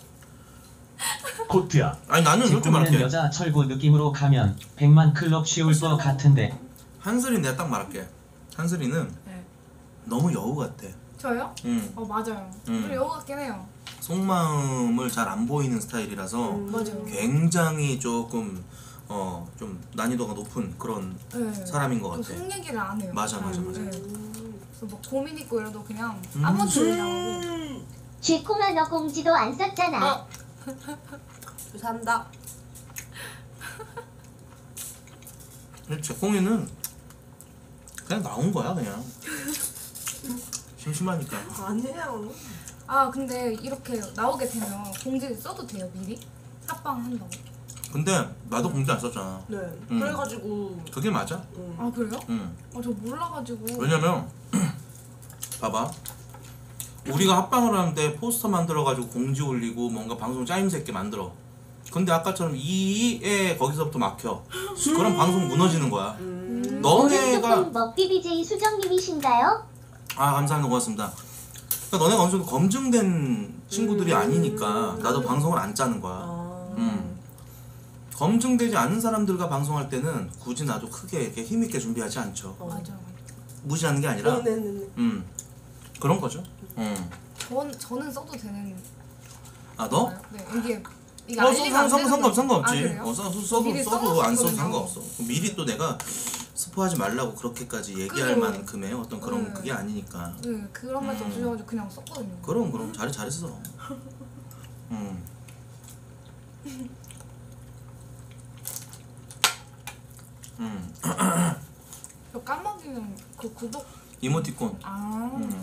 코트야. 아니 나는 이렇게 직구는 말할게. 여자 철구 느낌으로 가면 백만 클럽 쉬울 것 같은데. 한슬이 내가 딱 말할게. 한슬이는 네. 너무 여우 같아. 저요? 응. 어 맞아요. 음. 좀 여우 같긴 해요. 속마음을 잘 안 보이는 스타일이라서 음. 맞아요. 굉장히 조금 어 좀 난이도가 높은 그런 네. 사람인 것 또 같아. 속 얘기를 안 해요. 맞아 맞아 맞아. 네. 그래서 뭐 고민 있고 이래도 그냥 음. 아무것도 얘기하고. 쥐콩아 너 공지도 안 썼잖아. 어. 감사합니다. 근데 제콩이는 그냥 나온 거야 그냥. 심심하니까. 아니에요. 아 근데 이렇게 나오게 되면 공지 써도 돼요 미리? 합방 한다고. 근데 나도 공지 안 썼잖아. 네. 음. 그래가지고. 그게 맞아. 음. 아 그래요? 응. 아 저 몰라가지고. 왜냐면 봐봐. 우리가 합방을 하는데 포스터 만들어가지고 공지 올리고 뭔가 방송 짜임새 있게 만들어. 근데 아까처럼 이에 거기서부터 막혀. 그럼 방송 무너지는 거야. 음. 너네가 오른쪽은 먹비 비제이 수정님이신가요? 아 감사합니다 고맙습니다. 그러니까 너네가 어느 정도 검증된 친구들이 음. 아니니까 나도 방송을 안 짜는 거야. 아. 음. 검증되지 않은 사람들과 방송할 때는 굳이 나도 크게 이렇게 힘있게 준비하지 않죠. 어. 맞아. 무시하는 게 아니라 어, 네네네. 음 그런 거죠. 음. 전 저는 써도 되는. 아 너? 건가요? 네 이게 이게 어, 알리면 써, 안 상, 되는 상관, 거- 상관없지. 아, 그래요? 어, 써, 써도, 미리 써도 안 써도 써놨었거든요. 상관없어. 미리 또 내가 스포하지 말라고 그렇게까지 얘기할 그죠. 만큼의 어떤 그런 네. 그게 아니니까. 네 그런 말씀 음. 없으셔가지고 그냥 썼거든요. 그럼 그럼 잘해 잘했어. 음. 음. 저 까마귀는 그 구독. 이모티콘. 아. 음.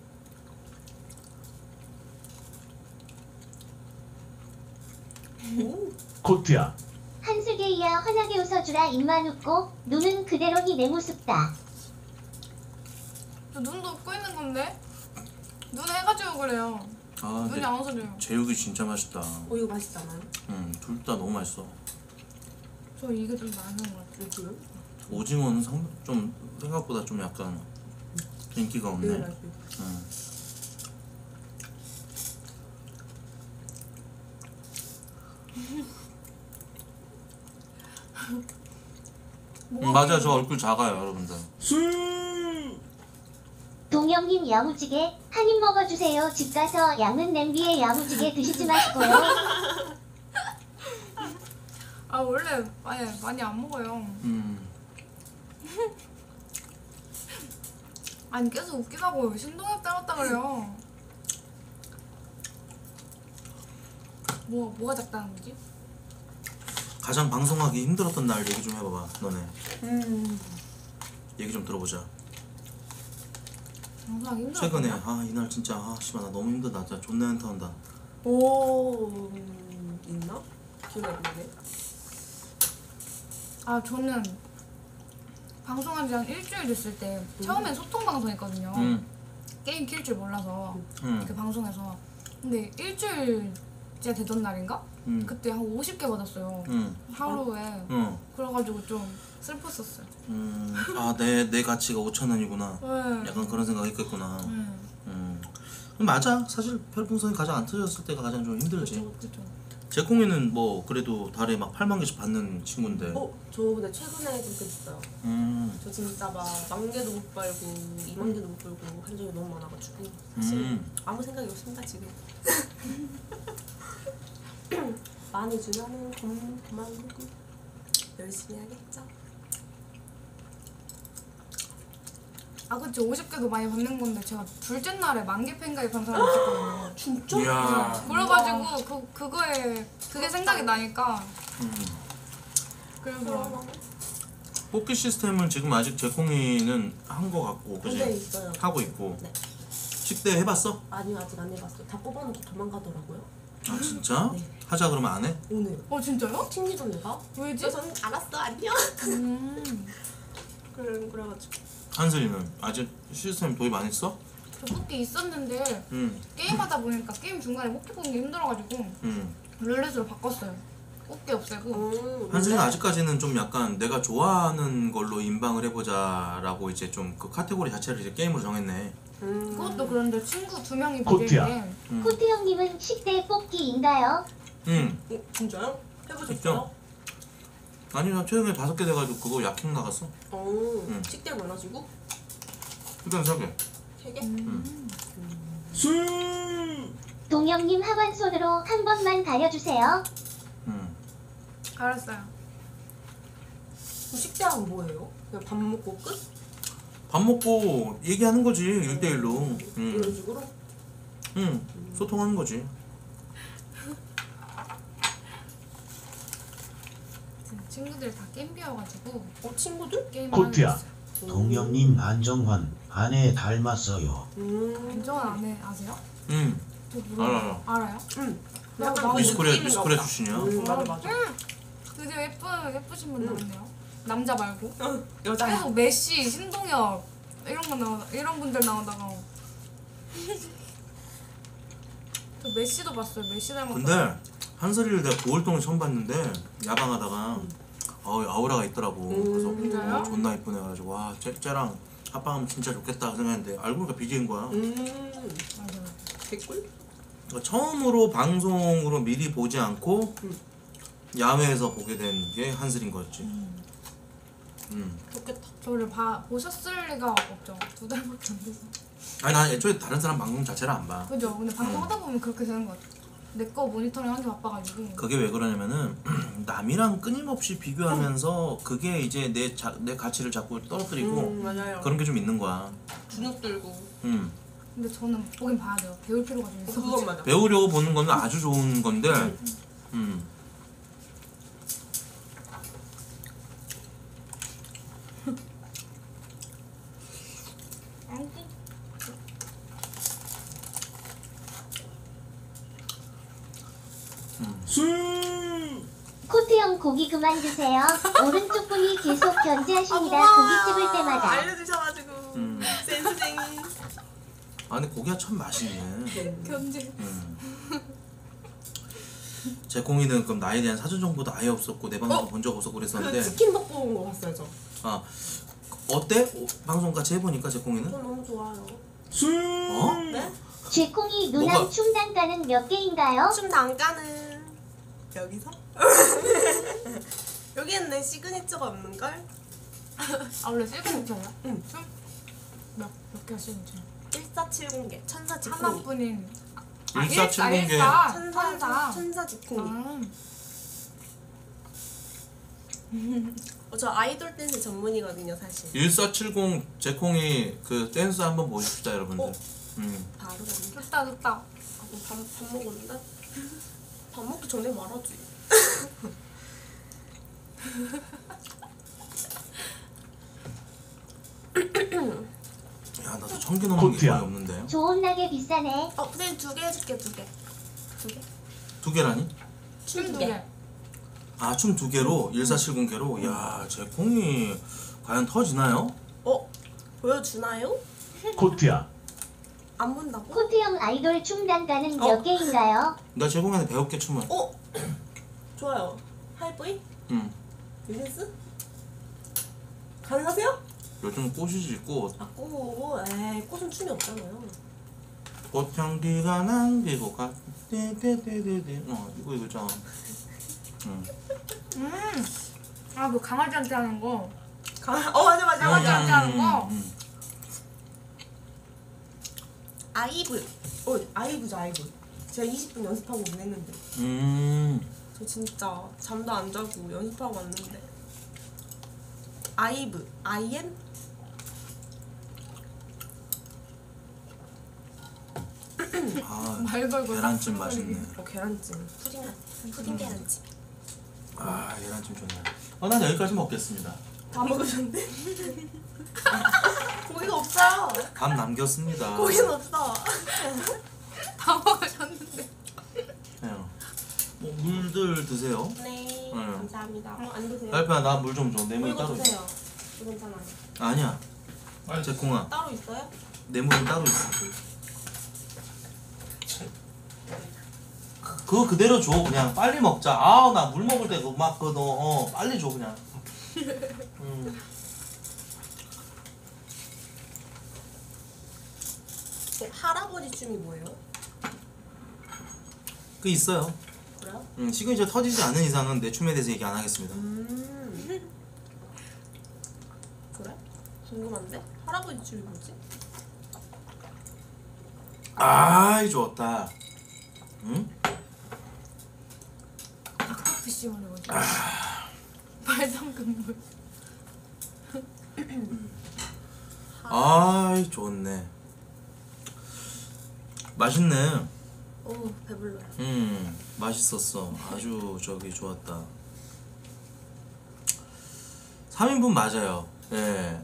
코트야. 한슬게이야 환하게 웃어주라 입만 웃고 눈은 그대로니 내 모습다. 저 눈도 웃고 있는 건데 눈 해가지고 그래요. 아, 눈이 근데 안 웃어져요. 제육이 진짜 맛있다. 어 이거 맛있잖아요. 음, 둘 다 너무 맛있어. 저 이게 좀 많은 것 같아요. 이렇게요? 오징어는 성, 좀 생각보다 좀 약간 인기가 없네. 되게 맛있어요. 음. 음, 맞아, 저 얼굴 작아요, 여러분들. 동영님 야무지게 한 입 먹어주세요. 집 가서 양은 냄비에 야무지게 드시지 마시고요. 아 원래 많이 많이 안 먹어요. 음. 아니 계속 웃기다고 신동엽 닮았다 그래요. 뭐 뭐가 작다는 거지? 가장 방송하기 힘들었던 날 얘기 좀 해봐봐, 너네. 음. 얘기 좀 들어보자. 항상 힘들어. 최근에 아 이날 진짜 아 씨발 나 너무 힘들다, 진짜 존나 현타 온다. 오 음, 있나? 기억이 안 나네. 아 저는 방송한 지 한 일주일 됐을 때 처음엔 소통 방송했거든요. 음, 게임 킬 줄 몰라서 음, 그 방송에서. 근데 일주일째 되던 날인가? 음, 그때 한 오십 개 받았어요. 음, 하루에. 음, 그래가지고 좀 슬펐었어요. 음. 아내 내 가치가 오천 원이구나. 네. 약간 그런 생각했겠구나. 네. 음. 맞아. 사실 별풍선이 가장 안 터졌을 때가 가장 좀 힘들지. 그쵸 그쵸. 제콩이는 뭐 그래도 달에 막 팔만 개씩 받는 친구인데. 어? 저 근데 최근에 그렇게 됐어요. 음. 저 진짜 막 만 개도 못 빨고 이만 개도 못 빨고 한 적이 너무 많아가지고 사실 음. 아무 생각이 없습니다 지금. 많이 주면은 돈 그만 보고 열심히 하겠죠. 아 그치 오십 개도 많이 받는 건데 제가 둘째 날에 만 개 팬가입 한 사람이 있었거든요. 진짜? 이야. 그래가지고 그, 그거에 그게 생각이 나니까 음. 그래서 뽑기 시스템은 지금 아직 제콩이는 한 거 같고 그지? 네 있어요. 하고 있고. 네. 식대 해봤어? 아니요 아직 안 해봤어요. 다 뽑아놓고 도망가더라고요. 아 진짜? 네. 하자 그러면 안 해? 오늘. 어 진짜요? 튕기던 애가? 왜지? 그래서 저는 알았어 안녕. 음. 그래 그래가지고. 한슬이는 아직 시스템 도입 안 했어? 저 뽑기 있었는데 응. 게임하다 보니까 게임 중간에 뽑기 보는 게 힘들어가지고 응. 룰렛으로 바꿨어요. 뽑기 없애고. 음, 한슬이는 네. 아직까지는 좀 약간 내가 좋아하는 걸로 인방을 해보자라고 이제 좀 그 카테고리 자체를 이제 게임으로 정했네. 음. 그것도 그런데 친구 두 명이 코트야. 비밀인데 응. 코트 형님은 식대 뽑기인가요? 응. 어, 진짜요? 해보셨어요? 있죠? 아니 나 최근에 다섯 개 돼가지고 그거 약행 나갔어. 어. 응. 식대 많아지고 일단 세 개. 세 개? 음. 술. 동영님 하관손으로 한 번만 가려주세요. 응. 알았어요. 그럼 식대하면 뭐예요? 그냥 밥 먹고 끝? 밥 먹고 얘기하는 거지 일대일로. 이런 응. 식으로? 응. 소통하는 거지. 친구들 다 게임 비워가지고 어 친구들? 게임 코트야. 하는 거 있어요. 동영님 안정환 아내 닮았어요. 음. 안정환 안에 아세요? 응. 저 모르는 알아, 거 알아요? 응. 나- 약간 나 그 미스코리아 느낌인가 미스코리아 보다. 출신이야. 음, 맞아 맞아. 되게 예쁜 예쁘신 분 응. 나왔네요. 남자 말고. 어, 여자. 계속 메시, 신동엽 이런 거 나오 이런 분들 나오다가 저 메시도 봤어요. 메시 닮았다. 근데 한슬이를 내가 구 월 동안 처음 봤는데 야방하다가 어 아우라가 있더라고. 음. 그래서 진짜요? 어, 존나 이쁘네 가지고 와 쟤, 쟤랑 합방하면 진짜 좋겠다 생각했는데 알고 보니까 비지인 거야. 음. 맞아요. 개꿀? 그러니까 처음으로 방송으로 미리 보지 않고 음. 야외에서 보게 된 게 한슬인 거였지. 음. 좋겠다. 저를 봐 보셨을 리가 없죠. 두 달밖에 안 돼서. 아니 난 애초에 다른 사람 방송 자체를 안 봐. 그죠? 근데 방송 하다 보면 그렇게 되는 것 같아요. 내 거 모니터링 하는 게 바빠가지고. 그게 왜 그러냐면은 남이랑 끊임없이 비교하면서 그게 이제 내, 자, 내 가치를 자꾸 떨어뜨리고 음, 맞아요. 그런 게 좀 있는 거야. 주눅 들고. 음. 근데 저는 보긴 봐야 돼요. 배울 필요가 좀 있어. 그건 맞아. 배우려고 보는 건 아주 좋은 건데 음. 코트 형 고기 그만 드세요. 오른쪽 분이 계속 견제하십니다. 고기 찝을 때마다. 알려주셔가지고 음. 센스쟁이. 아 근데 고기가 참 맛있네. 견제. 음. 제 공이는 그럼 나에 대한 사전 정보도 아예 없었고 내 방송 어? 본 적 없었고 그 그랬었는데 치킨 덕보 온 거 봤어요 저. 아 어때? 오, 방송 같이 해보니까 제 공이는? 저 너무 좋아요. 어? 네? 쥐콩이 누남 뭐가- 춤 단가는 몇 개인가요? 춤 단가는 여기서? 여기는 내 시그니처가 없는걸? 아 원래 시그니처예요? 응. 몇, 몇 개가 시그니처? 일사칠공 개 천사 지콩이. 하나뿐인 아, 일사칠공 개. 일사, 천사 천사. 천사 지콩이. 아, 어, 저 아이돌 댄스 전문이거든요 사실. 일사칠공 제콩이 그 댄스 한번 보십시다 여러분들. 어? 음. 바로 갔네. 좋다 좋다. 아, 그럼 밥, 밥 먹었는데? 밥 먹기 전에 말하지. 야 나도 천개 넘는 게 코트야. 거의 없는데. 좋은나게 비싸네. 어, 선생님 두 개 해줄게 두 개. 두 개? 두 개라니? 춤 두 개. 아 춤 두 개로 일사칠공 개로. 야 제콩이 과연 터지나요? 어? 보여주나요? 코트야. 안 본다고? 코트 형 아이돌 춤 단가는 어. 몇 개인가요? 나 제콩이한테 배울게 춤을. 어? 좋아요. 하이브이? 음. 유니스? 가능하세요? 요즘 꽃이지 꽃. 아, 꽃. 에이, 꽃은 춤이 없잖아요. 꽃향기가 남기고 가. 떼떼떼떼떼. 어 이거 이거 있잖아. 음. 음. 아, 그 강아지한테 하는 거. 가, 어, 맞아, 맞아, 강아지한테 맞아. 하는 거. 음. 아이브. 어, 아이브죠, 아이브. 제가 이십 분 연습하고 보냈는데. 음. 저 진짜 잠도 안 자고 연습하고 왔는데. 아이브. 아이엠? 아 말 걸고 계란찜 맛있네. 어, 계란찜. 푸딩 같아. 푸딩 계란찜. 아 계란찜 좋네. 어, 난 여기까지 먹겠습니다. 다 먹으셨는데? 고기가 없어요. 밥 남겼습니다. 고기는 없어. 다 먹으셨는데. 네. 뭐 물들 드세요. 네. 응. 감사합니다. 어, 안 드세요? 달표야 나 물 좀 줘. 내 물 이거 따로 있어. 드세요. 이거 괜찮아요. 아니야. 아니, 제콩아 따로 있어요? 내 물은 따로 있어. 그거 그대로 줘. 그냥 빨리 먹자. 아 나 물 먹을 때 막 그거 어 빨리 줘 그냥. 음. 어, 할아버지 춤이 뭐예요? 그 있어요. 그래요? 음, 시그니처 터지지 않는 이상은 내 춤에 대해서 얘기 안 하겠습니다. 음. 그래? 궁금한데? 할아버지 춤이 뭐지? 아이 좋았다. 응? 닭피쉬 말해가지고. 말담근물. 아이 좋네. 맛있네. 오 배불러요. 음 맛있었어. 아주 저기 좋았다. 삼 인분 맞아요. 예.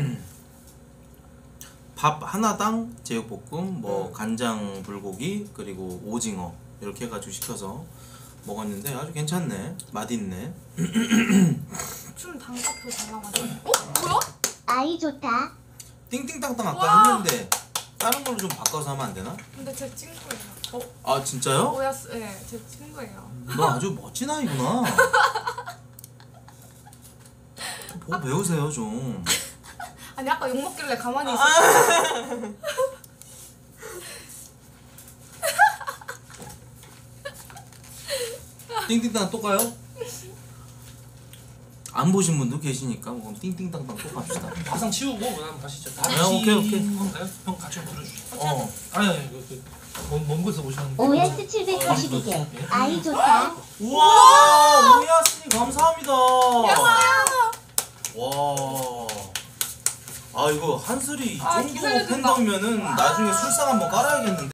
밥 하나당 제육볶음, 뭐 음. 간장 불고기 그리고 오징어 이렇게 해가지고 시켜서 먹었는데 아주 괜찮네. 맛있네. 춤 단가표 잘 나가지고. 어? 뭐야? 아이 좋다. 띵띵땅땅 아까 와. 했는데 다른 걸로 좀 바꿔서 하면 안 되나? 근데 제 친구예요. 아 진짜요? 오야스, 네, 제 친구예요. 너 아주 멋진 아이구나. 보고 배우세요 좀. 아니 아까 욕 먹길래 가만히 있었어. 띵띵땅 또 가요? 안 보신 분도 계시니까 뭐 띵띵땅땅 또 갑시다. 화상 치우고 그다음 가시죠. 다 아, 오케이, 오케이. 형, 형 같이 좀 불러주시죠. 어. 아니 아니 그, 그, 먼, 먼 곳에서 오셨는데. 오에스 칠백구십이 개. 아이 좋다. 우와 오야스님 감사합니다. 와. 아 이거 한슬이 이 아, 정도 기다려준다. 팬덤이면은 나중에 술상 한번 깔아야겠는데.